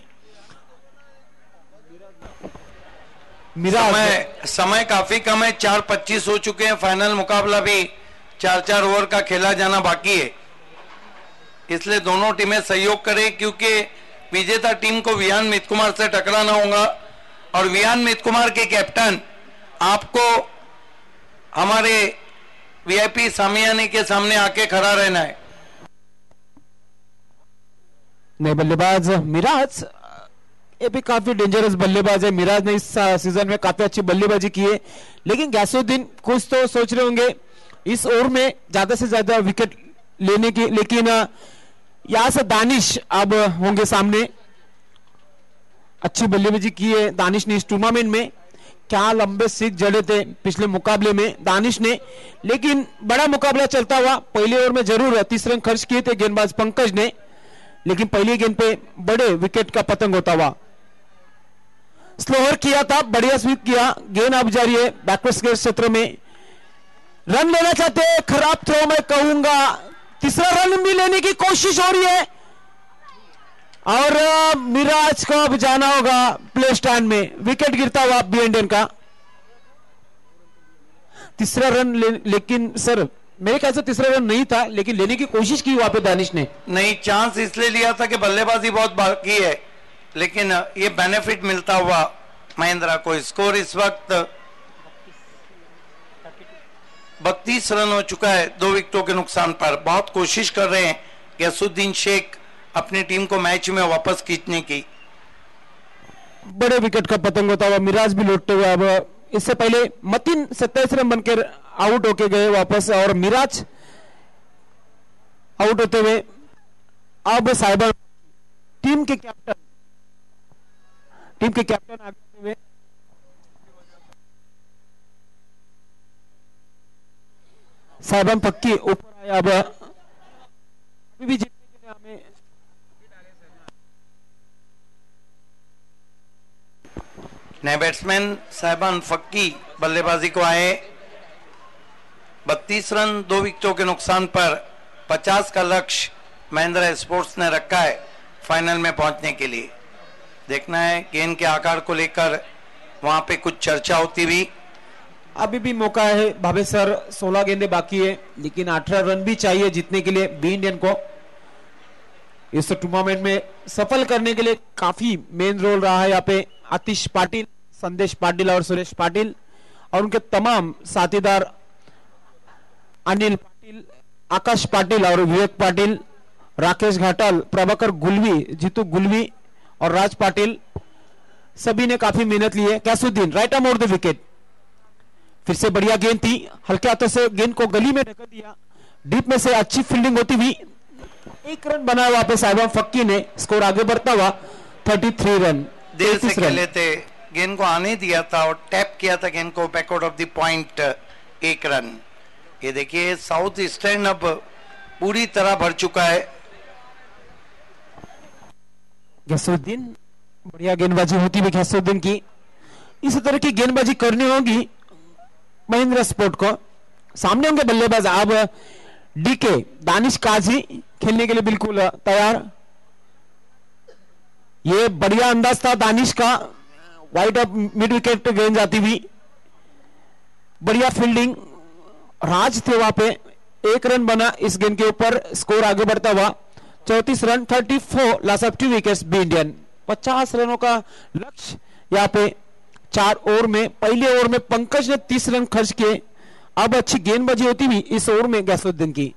समय काफी कम है, 4:25 हो चुके हैं। फाइनल मुकाबला भी 4-4 ओवर का खेला जाना बाकी है, इसलिए दोनों टीमें सहयोग करें, क्योंकि विजेता टीम को विहान मित कुमार से टकराना होगा। और विहान मित कुमार के कैप्टन, आपको हमारे वीआईपी सामियाने के सामने आके खड़ा रहना है। नए बल्लेबाज मिराज, ये भी काफी डेंजरस बल्लेबाज है। मिराज ने इस सीजन में काफी अच्छी बल्लेबाजी की है, लेकिन गैसुद्दीन कुछ तो सोच रहे होंगे इस ओवर में ज्यादा से ज्यादा विकेट लेने की, लेकिन यहां से दानिश अब होंगे सामने। अच्छी बल्लेबाजी की है दानिश ने इस टूर्नामेंट में। क्या लंबे सिक्स जड़े थे पिछले मुकाबले में दानिश ने, लेकिन बड़ा मुकाबला चलता हुआ। पहले ओवर में जरूर 30 रन खर्च किए थे गेंदबाज पंकज ने, लेकिन पहली गेंद पे बड़े विकेट का पतंग होता हुआ। स्लोअर किया था, बढ़िया स्वीप किया। गेंद अब जा रही है बैकवर्ड के क्षेत्र में, रन लेना चाहते हैं। खराब थ्रो मैं कहूंगा, तीसरा रन भी लेने की कोशिश हो रही है और मिराज को अब जाना होगा प्ले स्टैंड में। विकेट गिरता हुआ बी इंडियन का तीसरा रन लेकिन सर मेरे ख्याल से तीसरा रन नहीं था, लेकिन लेने की कोशिश की वहां पे दानिश ने। नहीं, चांस इसलिए लिया था कि बल्लेबाजी बहुत बाकी है, लेकिन ये बेनिफिट मिलता हुआ महेंद्रा को। स्कोर इस वक्त 32 रन हो चुका है 2 विकेटों के नुकसान पर। बहुत कोशिश कर रहे हैं गैसुद्दीन शेख अपनी टीम को मैच में वापस खींचने की। बड़े विकेट का पतंग होता हुआ मिराज भी लौटते हुए। अब इससे पहले मतीन 27 रन बनकर आउट होके गए वापस, और मिराज आउट होते हुए। अब साइबर टीम के कैप्टन आगे हुए। साइबन पक्की ऊपर आया। अब अभी भी जीतने के लिए हमें नए बैट्समैन साहिबान फक्की बल्लेबाजी को आए। 32 रन 2 विकेटों के नुकसान पर 50 का लक्ष्य महिंद्रा स्पोर्ट्स ने रखा है फाइनल में पहुंचने के लिए। देखना है गेंद के आकार को लेकर वहां पे कुछ चर्चा होती हुई। अभी भी मौका है भावे सर, 16 गेंदें बाकी है, लेकिन 18 रन भी चाहिए जीतने के लिए बी इंडियन को। इस टूर्नामेंट में सफल करने के लिए काफी मेन रोल रहा है यहाँ पे आतिश पाटिल, संदेश पाटिल और सुरेश पाटिल और उनके तमाम साथीदार अनिल पाटिल, आकाश पाटिल और विवेक पाटिल, राकेश घाटल, प्रभाकर गुलवी, जीतू गुलवी और राज पाटिल, सभी ने काफी मेहनत ली है। Kaisuddin right arm over the wicket, फिर से बढ़िया गेंद थी, हल्के हाथों से गेंद को गली में ढका दिया। डीप में से अच्छी फील्डिंग होती हुई 1 रन बनाया वहां पे साहिबान फक्की ने। स्कोर आगे बढ़ता हुआ 33 रन। देर से खेले थे, गेंद को आने दिया था और टैप किया था गेंद को बैकआउट ऑफ द पॉइंट, 1 रन। ये देखिए साउथ ईस्टर्न अब पूरी तरह भर चुका है। गैसुद्दीन, बढ़िया गेंदबाजी होती हुई गैसुद्दीन की। इसी तरह की गेंदबाजी करनी होगी महिंद्रा स्पोर्ट को। सामने होंगे बल्लेबाज अब डीके दानिश काजी खेलने के लिए बिल्कुल तैयार। ये बढ़िया अंदाज था दानिश का, वाइड ऑफ मिड विकेट गेंद जाती हुई, बढ़िया फील्डिंग। राज थे वहां पे, 1 रन बना इस गेंद के ऊपर। स्कोर आगे बढ़ता हुआ 34 रन, 34 loss of 2 wickets B Indian. 50 रनों का लक्ष्य यहाँ पे 4 ओवर में। पहले ओवर में पंकज ने 30 रन खर्च किए। अब अच्छी गेंदबाजी होती हुई इस ओवर में गैसुद्दीन की।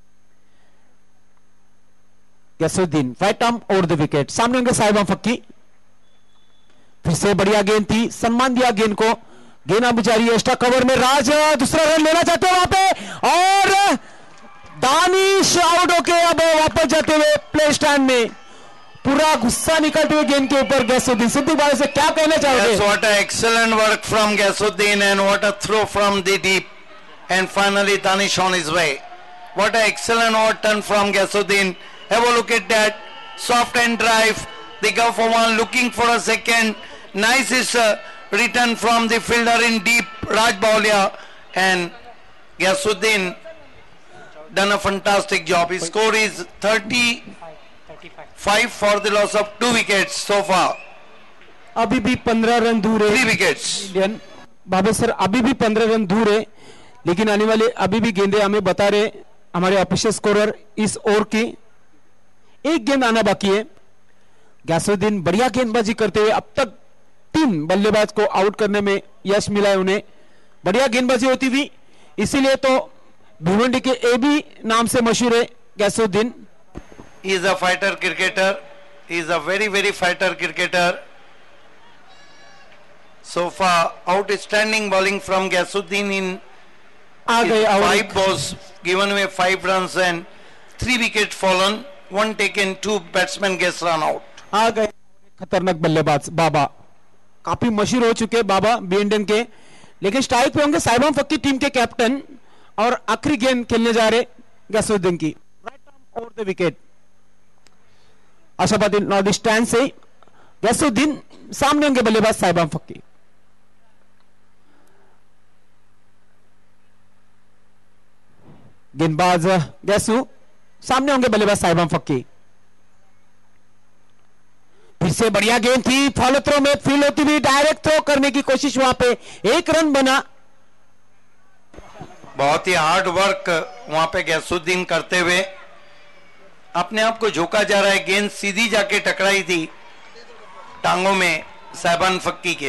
Gaisuddin right arm over the wicket. सामने होंगे साहिबान फक्की, फिर से बढ़िया गेंद थी, सम्मान दिया गेंद को। गेंद अब जा रही है एक्स्ट्रा कवर में। राज दूसरा रन लेना चाहते हैं वहां पे, और दानिश आउट होके अब वापस जाते हुए प्ले स्टैंड में पूरा गुस्सा निकलते हुए गेंद के ऊपर गैसुद्दीन। सिद्दीक भाई से क्या कहना चाहोगे? Yes, what a excellent work from Gasuddin and what a throw from the deep, and finally Danish on his way. What a excellent odd turn from Gasuddin. Have a look at that soft end drive. They go for one, looking for a second. Nice is return from the fielder in deep, Raj Baulia, and Gasuddin done a fantastic job. His score is 35 for the loss of 2 wickets so far. अभी भी 15 run दूर है 3 wickets. Indian बाबे sir, अभी भी 15 run दूर है, लेकिन आने वाले अभी भी गेंदे हमें बता रहे हमारे ऑफिशियल स्कोरर इस ओवर की एक गेंद आना बाकी है। गैसुद्दीन बढ़िया गेंदबाजी करते हुए अब तक 3 बल्लेबाज को आउट करने में यश मिला है उन्हें। बढ़िया गेंदबाजी होती हुई, इसीलिए तो भिवंडी के एबी नाम से मशहूर है Ghiyasuddin. He is a fighter cricketer. He is a very fighter cricketer. So far, outstanding bowling from Gasuddin in आ गए 5 balls, given away 5 runs and 3 wickets fallen, 1 taken, 2 batsmen gets run out. आ गए खतरनाक बल्लेबाज बाबा, काफी मशहूर हो चुके बाबा बी इंडियन के, लेकिन स्ट्राइक पे होंगे साहिबान फक्की टीम के कैप्टन और आखिरी गेंद खेलने जा रहे गैसुद्दीन की right arm over the wicket. आशाबादी नॉर्थ स्टैंड से गैसुद्दीन, सामने होंगे बल्लेबाज साहिबान फक्की। गेंदबाज गैसू, सामने होंगे बल्लेबाज साहिबान फक्की। फिर से बढ़िया गेंद थी, फॉलो थ्रो में फील्ड होती हुई डायरेक्ट थ्रो करने की कोशिश, वहां पे 1 रन बना। बहुत ही हार्ड वर्क वहां पे गैसुद्दीन करते हुए अपने आप को झोंका जा रहा है। गेंद सीधी जाके टकराई थी टांगों में साहिबान फक्की के।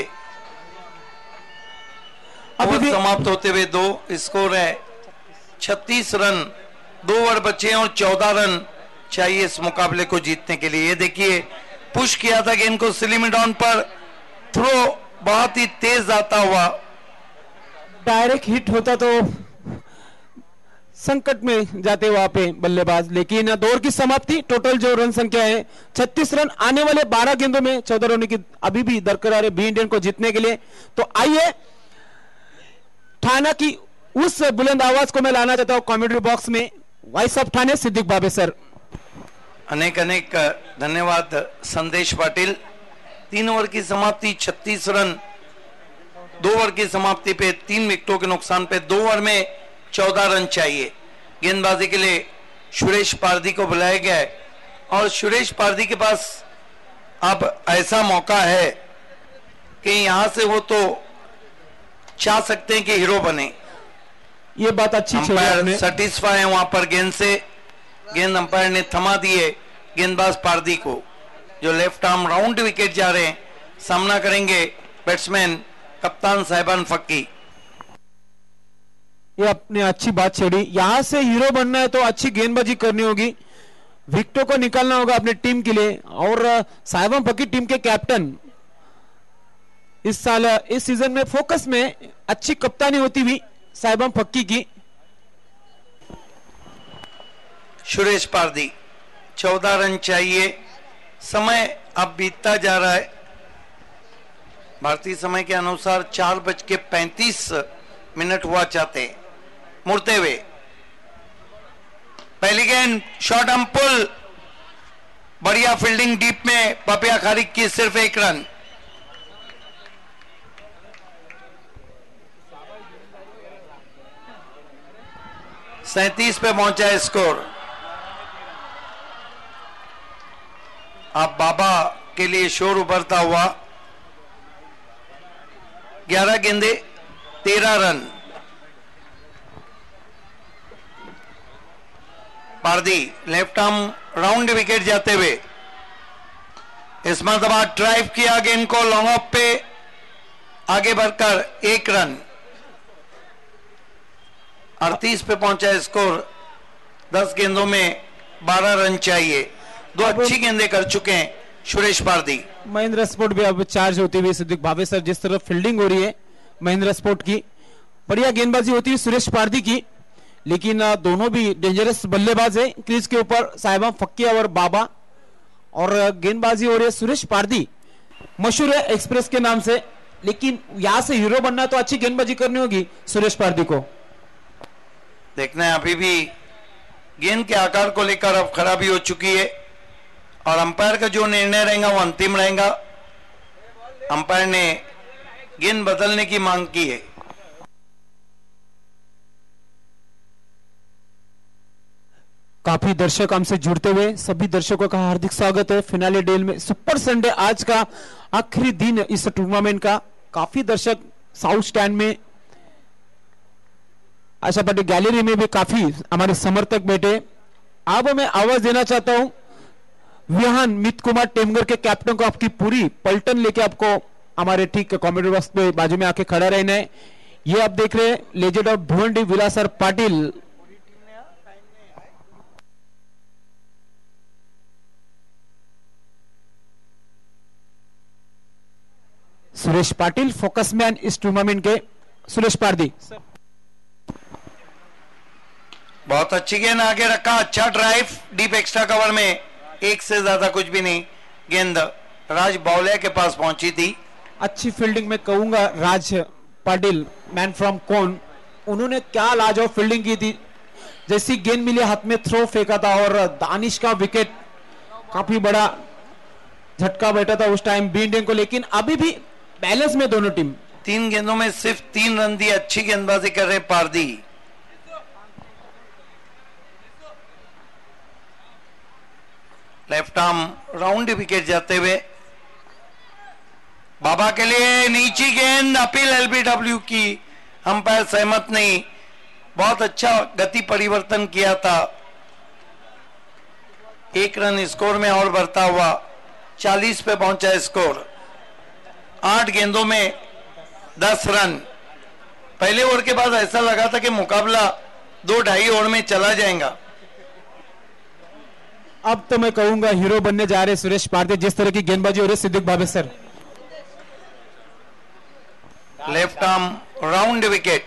अभी भी समाप्त होते हुए 2 स्कोर है 36 रन, 2 ओवर बचे और 14 रन चाहिए इस मुकाबले को जीतने के लिए। ये देखिए पुश किया था गेंद को सिलिमिडॉन पर, थ्रो बहुत ही तेज आता हुआ, डायरेक्ट हिट होता तो संकट में जाते वहां पे बल्लेबाज, लेकिन 2 ओवर की समाप्ति। टोटल जो रन संख्या है 36 रन, आने वाले 12 गेंदों में 14 रन की अभी भी दरकरार है बी इंडियन को जीतने के लिए। तो आइए ठाना की उस बुलंद आवाज को मैं लाना चाहता हूं कमेंट्री बॉक्स में, voice of Thane Siddiq Babe sir. अनेक धन्यवाद संदेश पाटिल। 3 ओवर की समाप्ति 36 रन, 2 ओवर की समाप्ति पे 3 विकेटों के नुकसान पे 2 ओवर में 14 रन चाहिए। गेंदबाजी के लिए सुरेश पारदी को बुलाया गया है और सुरेश पारदी के पास अब ऐसा मौका है कि यहां से वो तो चाह सकते हैं कि हीरो बने। ये बात अच्छी अंपायर सेटिस्फाई है वहां पर गेंद से। गेंद अंपायर ने थमा दी है गेंदबाज पारदी को, जो लेफ्ट आर्म राउंड विकेट जा रहे हैं। सामना करेंगे बैट्समैन कप्तान साहिबान फक्की। ये अपने अच्छी बात छेड़ी, यहां से हीरो बनना है तो अच्छी गेंदबाजी करनी होगी, विकेटों को निकालना होगा अपने टीम के लिए। और साहिबान फक्की टीम के कैप्टन इस साल इस सीजन में फोकस में अच्छी कप्तानी होती हुई साहिबान फक्की की। सुरेश पारदी 14 रन चाहिए। समय अब बीतता जा रहा है, भारतीय समय के अनुसार 4:35 हुआ चाहते हैं। मुड़ते हुए पहली गेंद शॉर्ट आर्म पुल, बढ़िया फील्डिंग डीप में पपिया खारिक की, सिर्फ 1 रन। सैंतीस पे पहुंचा है स्कोर। अब बाबा के लिए शोर उभरता हुआ। 11 गेंदे 13 रन। Pardi left arm round wicket जाते हुए इस मरतबा ड्राइव किया गेंद को लॉन्ग ऑफ पे, आगे बढ़कर 1 रन। 38 पे पहुंचा है स्कोर। 10 गेंदों में 12 रन चाहिए। 2 अच्छी गेंदें कर चुके हैं सुरेश पारदी। महिंद्रा स्पोर्ट भी अब चार्ज होती हुई सिद्दीक भावे सर, जिस तरह फील्डिंग हो रही है महिंद्रा स्पोर्ट की, बढ़िया गेंदबाजी होती है सुरेश पारदी की। लेकिन दोनों भी डेंजरस बल्लेबाज है। क्रीज के ऊपर साहिबा फक्किया और बाबा, और गेंदबाजी हो रही है सुरेश पारदी, मशहूर है एक्सप्रेस के नाम से, लेकिन यहां से हीरो बनना तो अच्छी गेंदबाजी करनी होगी सुरेश पारदी को। देखना है अभी भी गेंद के आकार को लेकर अब खराबी हो चुकी है और अंपायर का जो निर्णय रहेगा वो अंतिम रहेगा। अंपायर ने गेंद बदलने की मांग की है। काफी दर्शक हमसे जुड़ते हुए, सभी दर्शकों का हार्दिक स्वागत है फिनाले डेल में। सुपर संडे आज का आखिरी दिन इस टूर्नामेंट का। काफी दर्शक साउथ स्टैंड में, आशा पाटिल गैलरी में भी काफी हमारे समर्थक बैठे। अब मैं आवाज देना चाहता हूं विहान मित कुमार टेमगर के कैप्टन को, आपकी पूरी पलटन लेके आपको हमारे ठीक कॉमेडी बॉक्स पे बाजू में आके खड़ा रहना है। ये आप देख रहे हैं legend of Bhiwandi Vilasar Patil. Suresh Patil focus man इस टूर्नामेंट के। सुरेश पारदी बहुत अच्छी गेंद आगे रखा, अच्छा ड्राइव डीप एक्स्ट्रा कवर में, एक से ज्यादा कुछ भी नहीं। गेंद राज बावलिया के पास पहुंची थी। अच्छी फील्डिंग में कहूंगा राज पाटिल, मैन फ्रॉम कौन, उन्होंने क्या लाजवाब फील्डिंग की थी। जैसी गेंद मिली हाथ में थ्रो फेंका था और दानिश का विकेट काफी बड़ा झटका बैठा था उस टाइम बी इंडियन को। लेकिन अभी भी बैलेंस में दोनों टीम, 3 गेंदों में सिर्फ 3 रन दिए। अच्छी गेंदबाजी कर रहे Pardi. Left arm round wicket जाते हुए बाबा के लिए नीची गेंद, अपील एलबीडब्ल्यू की, अंपायर सहमत नहीं। बहुत अच्छा गति परिवर्तन किया था। 1 रन स्कोर में और बढ़ता हुआ 40 पे पहुंचा स्कोर। 8 गेंदों में 10 रन। पहले ओवर के बाद ऐसा लगा था कि मुकाबला 2-2.5 ओवर में चला जाएगा। अब तो मैं कहूंगा हीरो बनने जा रहे सुरेश पारदी, जिस तरह की गेंदबाजी हो रही है। Siddiq Bhave sir, left arm round wicket,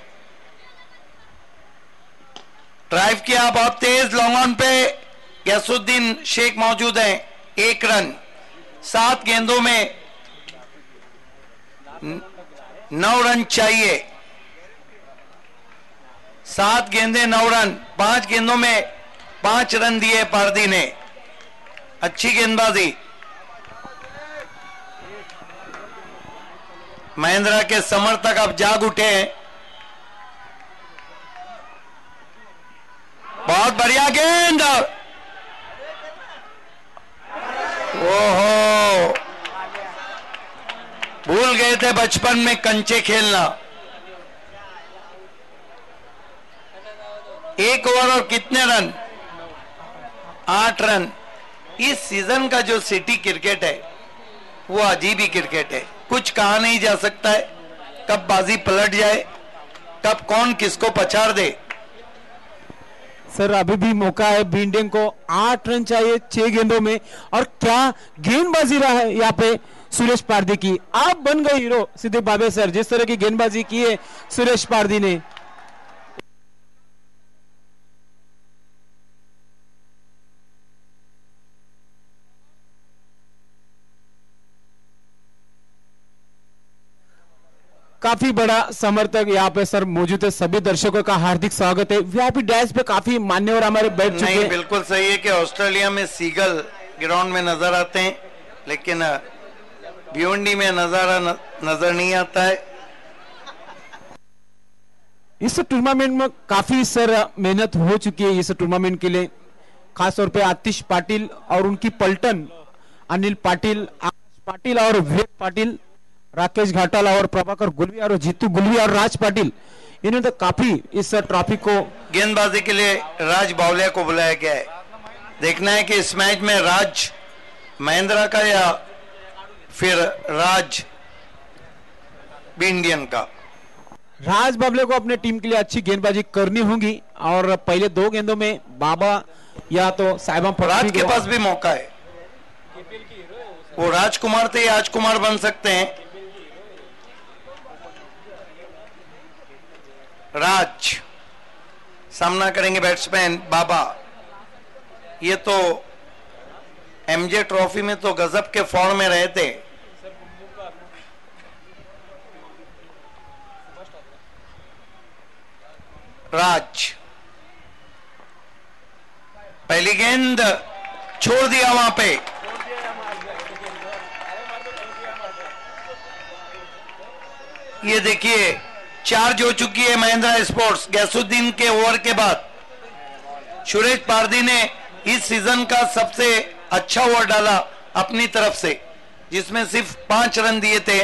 drive किया बहुत तेज, लॉन्ग ऑन पे गैसुद्दीन शेख मौजूद हैं। 1 रन। 7 गेंदों में 9 रन चाहिए। 7 गेंदे 9 रन। 5 गेंदों में 5 रन दिए पारदी ने। अच्छी गेंदबाजी। महेंद्रा के समर्थक अब जाग उठे हैं। बहुत बढ़िया गेंद। ओहो, भूल गए थे बचपन में कंचे खेलना। 1 ओवर और कितने रन? 8 रन। इस सीजन का जो सिटी क्रिकेट है वो अजीब ही क्रिकेट है। कुछ कहा नहीं जा सकता है कब बाजी पलट जाए, कब कौन किसको पछाड़ दे। सर अभी भी मौका है बी इंडियन को। 8 रन चाहिए 6 गेंदों में, और क्या गेंदबाजी रहा है यहाँ पे सुरेश पारदी की। आप बन गए हीरो सिद्दीक भावे सर, जिस तरह की गेंदबाजी की है सुरेश पारदी ने। काफी बड़ा समर्थक यहाँ पे सर मौजूद है। सभी दर्शकों का हार्दिक स्वागत है। वीआईपी डैश पे काफी मान्यवर हमारे बैठ चुके हैं। बिल्कुल सही है कि ऑस्ट्रेलिया में सीगल ग्राउंड में नजर आते हैं, लेकिन भिवंडी में नजर नहीं आता है। इस टूर्नामेंट में काफी सर मेहनत हो चुकी है इस टूर्नामेंट के लिए, खासतौर पे आतिश पाटिल और उनकी पलटन, अनिल पाटिल, आकाश पाटिल और विवेक पाटिल, राकेश घाटाला और प्रभाकर गुलवी और जीतू गुलवी और राज पाटिल, इन्होंने तो काफी इस ट्रॉफी को। गेंदबाजी के लिए राज बावलिया को बुलाया गया है। देखना है कि इस मैच में राज महेंद्रा का या फिर राज बी इंडियन का। राज बावले को अपने टीम के लिए अच्छी गेंदबाजी करनी होगी, और पहले 2 गेंदों में बाबा या तो साहिबा राज के पास भी मौका है। वो राजकुमार थे, राजकुमार बन सकते हैं। राज सामना करेंगे बैट्समैन बाबा। ये तो एमजे ट्रॉफी में तो गजब के फॉर्म में रहे थे। राज पहली गेंद छोड़ दिया वहां पे। ये देखिए चार्ज हो चुकी है महिंद्रा स्पोर्ट्स। गैसुद्दीन के ओवर के बाद सुरेश पारदी ने इस सीजन का सबसे अच्छा ओवर डाला अपनी तरफ से, जिसमें सिर्फ 5 रन दिए थे।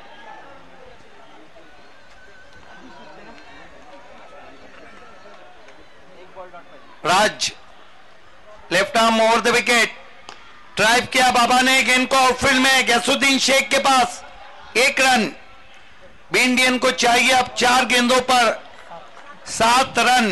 Raj left arm over the wicket, drive किया बाबा ने गेंद को आउटफील्ड में। गैसुद्दीन शेख के पास 1 रन। बी इंडियन को चाहिए अब 4 गेंदों पर 7 रन।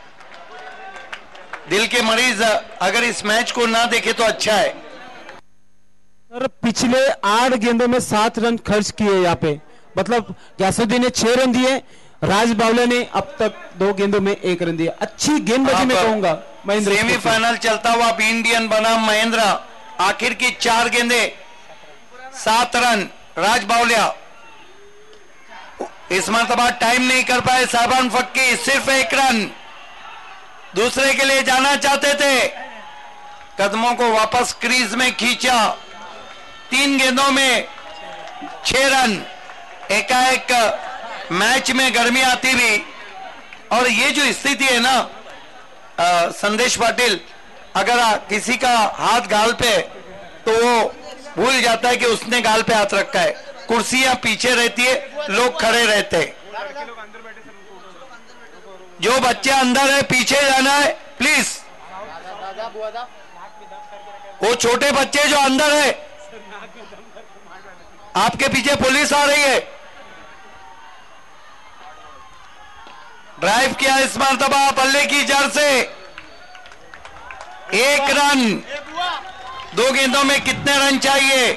दिल के मरीज अगर इस मैच को ना देखे तो अच्छा है। सर पिछले 8 गेंदों में 7 रन खर्च किए यहाँ पे, मतलब गैसुद्दीन ने 6 रन दिए, राज बावले ने अब तक 2 गेंदों में 1 रन दिया। अच्छी गेंदबाजी में कहूंगा महेंद्र। सेमीफाइनल चलता हुआ बी इंडियन बनाम महेंद्र, आखिर की 4 गेंदे 7 रन। राज बावलिया इस मरतबा टाइम नहीं कर पाए। साहबान फक्की सिर्फ 1 रन। दूसरे के लिए जाना चाहते थे, कदमों को वापस क्रीज में खींचा। 3 गेंदों में 6 रन। एकाएक मैच में गर्मी आती भी, और ये जो स्थिति है ना संदेश पाटिल, अगर किसी का हाथ गाल पे तो वो भूल जाता है कि उसने गाल पे हाथ रखा है। कुर्सियां पीछे रहती है, लोग खड़े रहते हैं। जो बच्चे अंदर है पीछे जाना है प्लीज। वो छोटे बच्चे जो अंदर है, आपके पीछे पुलिस आ रही है। ड्राइव किया इस मरतबा बल्ले की जड़ से 1 रन। 2 गेंदों में कितने रन चाहिए?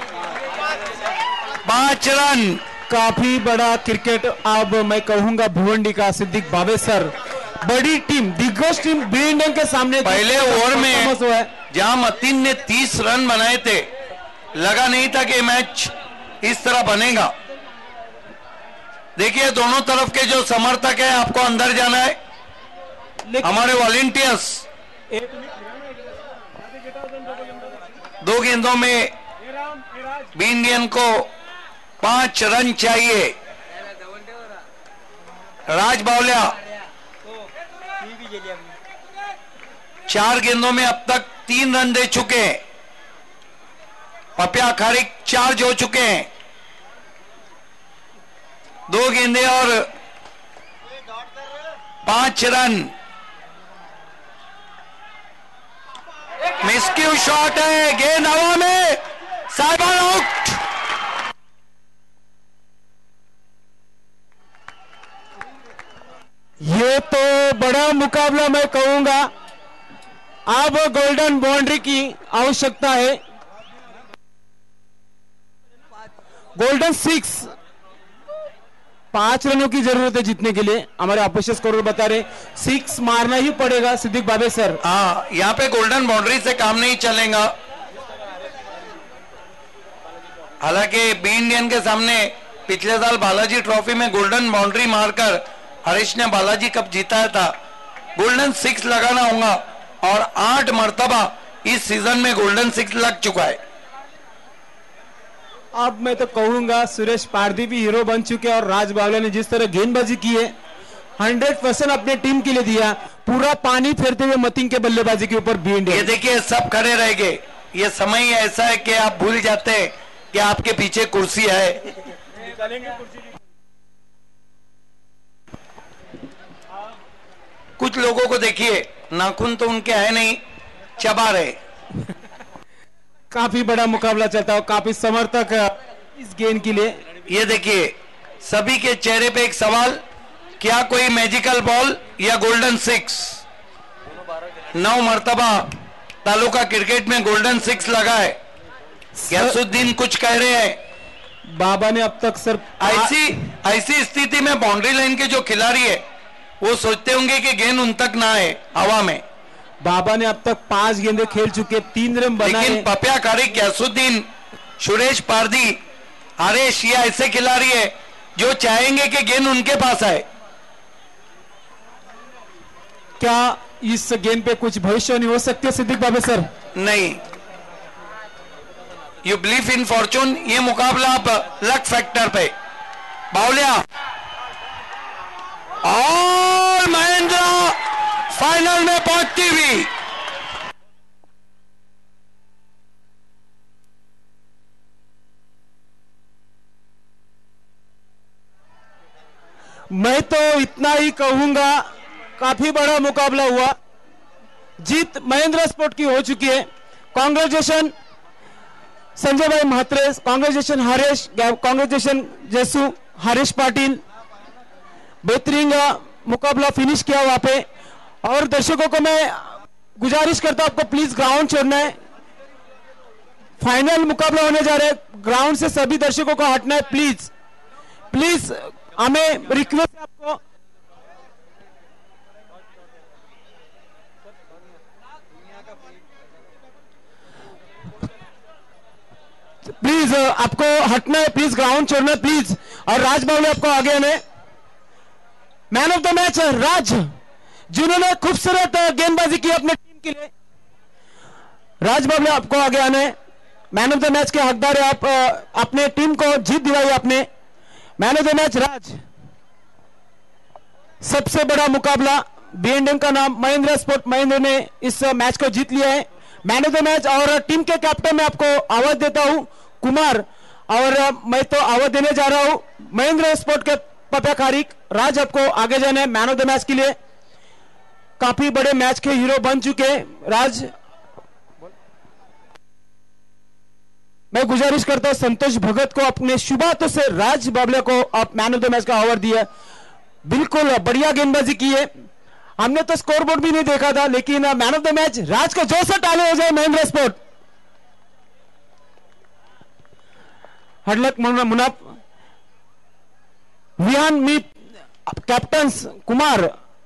5 रन। काफी बड़ा क्रिकेट अब मैं कहूंगा भुवंडी का सिद्दीक बाबे सर, बड़ी टीम, दिग्गज टीम बी इंडियन के सामने पहले ओवर में जहां मतीन ने 30 रन बनाए थे, लगा नहीं था कि मैच इस तरह बनेगा। देखिए दोनों तरफ के जो समर्थक है, आपको अंदर जाना है। हमारे वॉलंटियर्स 2 गेंदों में बी इंडियन को 5 रन चाहिए। राज बावलिया 4 गेंदों में अब तक 3 रन दे चुके हैं। पपिया खारिक चार्ज हो चुके हैं। 2 गेंदे और 5 रन। मिस्क्यू शॉट है, गेंद हवा में, साइबर आउट। ये तो बड़ा मुकाबला मैं कहूंगा। अब गोल्डन बाउंड्री की आवश्यकता है। गोल्डन 6, 5 रनों की जरूरत है जीतने के लिए। हमारे ऑफिशियल स्कोर बता रहे 6 मारना ही पड़ेगा सिद्दीक बाबे सर। हाँ, यहाँ पे गोल्डन बाउंड्री से काम नहीं चलेगा। हालांकि बी इंडियन के सामने पिछले साल बालाजी ट्रॉफी में गोल्डन बाउंड्री मारकर हरीश ने बालाजी कप जीता था। गोल्डन 6 लगाना होगा, और 8 मरतबा इस सीजन में गोल्डन 6 लग चुका है। अब मैं तो कहूंगा सुरेश पारदी भी हीरो बन चुके हैं, और राज बावले ने जिस तरह गेंदबाजी की है 100% अपने टीम के लिए दिया। पूरा पानी फेरते हुए मतीन के बल्लेबाजी के ऊपर बी इंडिया। ये देखिए सब खड़े रह गए। ये समय ही ऐसा है कि आप भूल जाते हैं कि आपके पीछे कुर्सी है। कुछ लोगों को देखिए नाखून तो उनके है नहीं, चबा रहे। काफी बड़ा मुकाबला चलता है, काफी समर्थक इस गेंद के लिए। ये देखिए सभी के चेहरे पे एक सवाल, क्या कोई मैजिकल बॉल या गोल्डन 6? 9 मरतबा तालुका क्रिकेट में गोल्डन 6 लगा है। गैसुद्दीन कुछ कह रहे हैं। बाबा ने अब तक सर ऐसी स्थिति में बाउंड्री लाइन के जो खिलाड़ी है वो सोचते होंगे कि गेंद उन तक ना आए हवा में, बाबा ने अब तक 5 गेंदें खेल चुके, 3 रन बनाए। लेकिन पपिया कारिक, गैसुद्दीन, सुरेश पारदी, हरेश, ये ऐसे खिलाड़ी है जो चाहेंगे कि गेंद उनके पास आए। क्या इस गेंद पे कुछ भविष्यवाणी हो सकती है सिद्दीक बाबे सर? नहीं, यू बिलीव इन फॉर्चून। ये मुकाबला अब लक फैक्टर पे। बावलिया और महेंद्र फाइनल में पहुंचती हुई। मैं तो इतना ही कहूंगा, काफी बड़ा मुकाबला हुआ, जीत महेंद्र स्पोर्ट की हो चुकी है। कांग्रेचुलेशन संजय भाई म्हात्रे, कांग्रेचुलेशन हरेश, कांग्रेचुलेशन जसू, हरीश पाटिल, बेहतरीन मुकाबला फिनिश किया वहां पे। और दर्शकों को मैं गुजारिश करता हूं, आपको प्लीज ग्राउंड छोड़ना है, फाइनल मुकाबला होने जा रहा है, ग्राउंड से सभी दर्शकों को हटना है, प्लीज प्लीज, हमें रिक्वेस्ट है आपको। प्लीज आपको हटना है, प्लीज ग्राउंड छोड़ना है प्लीज। और राज बावले आपको आगे आने। Man of the match Raj, जिन्होंने खूबसूरत गेंदबाजी की अपने टीम के लिए। राज बावले आपको आगे आना है, मैन ऑफ द मैच के हकदार है आप, अपने टीम को जीत दिलाई आपने। Man of the match Raj. सबसे बड़ा मुकाबला, B&M का नाम महेंद्र स्पोर्ट, महेंद्र ने इस मैच को जीत लिया है, मैन ऑफ द मैच। और टीम के कैप्टन में आपको आवाज देता हूं कुमार, और मैं तो आवाज देने जा रहा हूं महेंद्र स्पोर्ट के पपिया कारिक। राज आपको आगे जाना है मैन ऑफ द मैच के लिए, काफी बड़े मैच के हीरो बन चुके राज। मैं गुजारिश करता हूं संतोष भगत को, अपने शुभ हाथों से राज बावले को आप मैन ऑफ द मैच का अवार्ड दिया। बिल्कुल बढ़िया गेंदबाजी की है, हमने तो स्कोर बोर्ड भी नहीं देखा था, लेकिन man of the match Raj को जोर से ताली हो जाए महेंद्र स्पोर्ट। हडलक मुनाफ, विहान मीत, कैप्टन कुमार,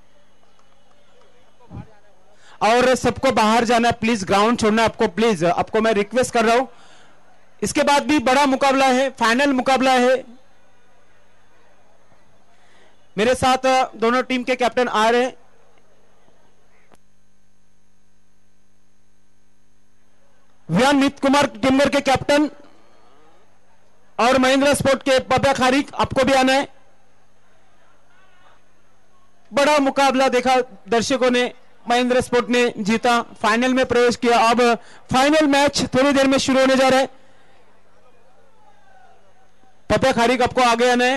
और सबको बाहर जाना है, प्लीज ग्राउंड छोड़ना है आपको, प्लीज आपको मैं रिक्वेस्ट कर रहा हूं। इसके बाद भी बड़ा मुकाबला है, फाइनल मुकाबला है। मेरे साथ दोनों टीम के कैप्टन आ रहे हैं। विहान मीत कुमार टीमगर के कैप्टन, और महेंद्र स्पोर्ट के पपिया कारिक, आपको भी आना है। बड़ा मुकाबला देखा दर्शकों ने, महेंद्र स्पोर्ट ने जीता, फाइनल में प्रवेश किया। अब फाइनल मैच थोड़ी देर में शुरू होने जा रहा है। पपिया कारिक आपको आगे आना है।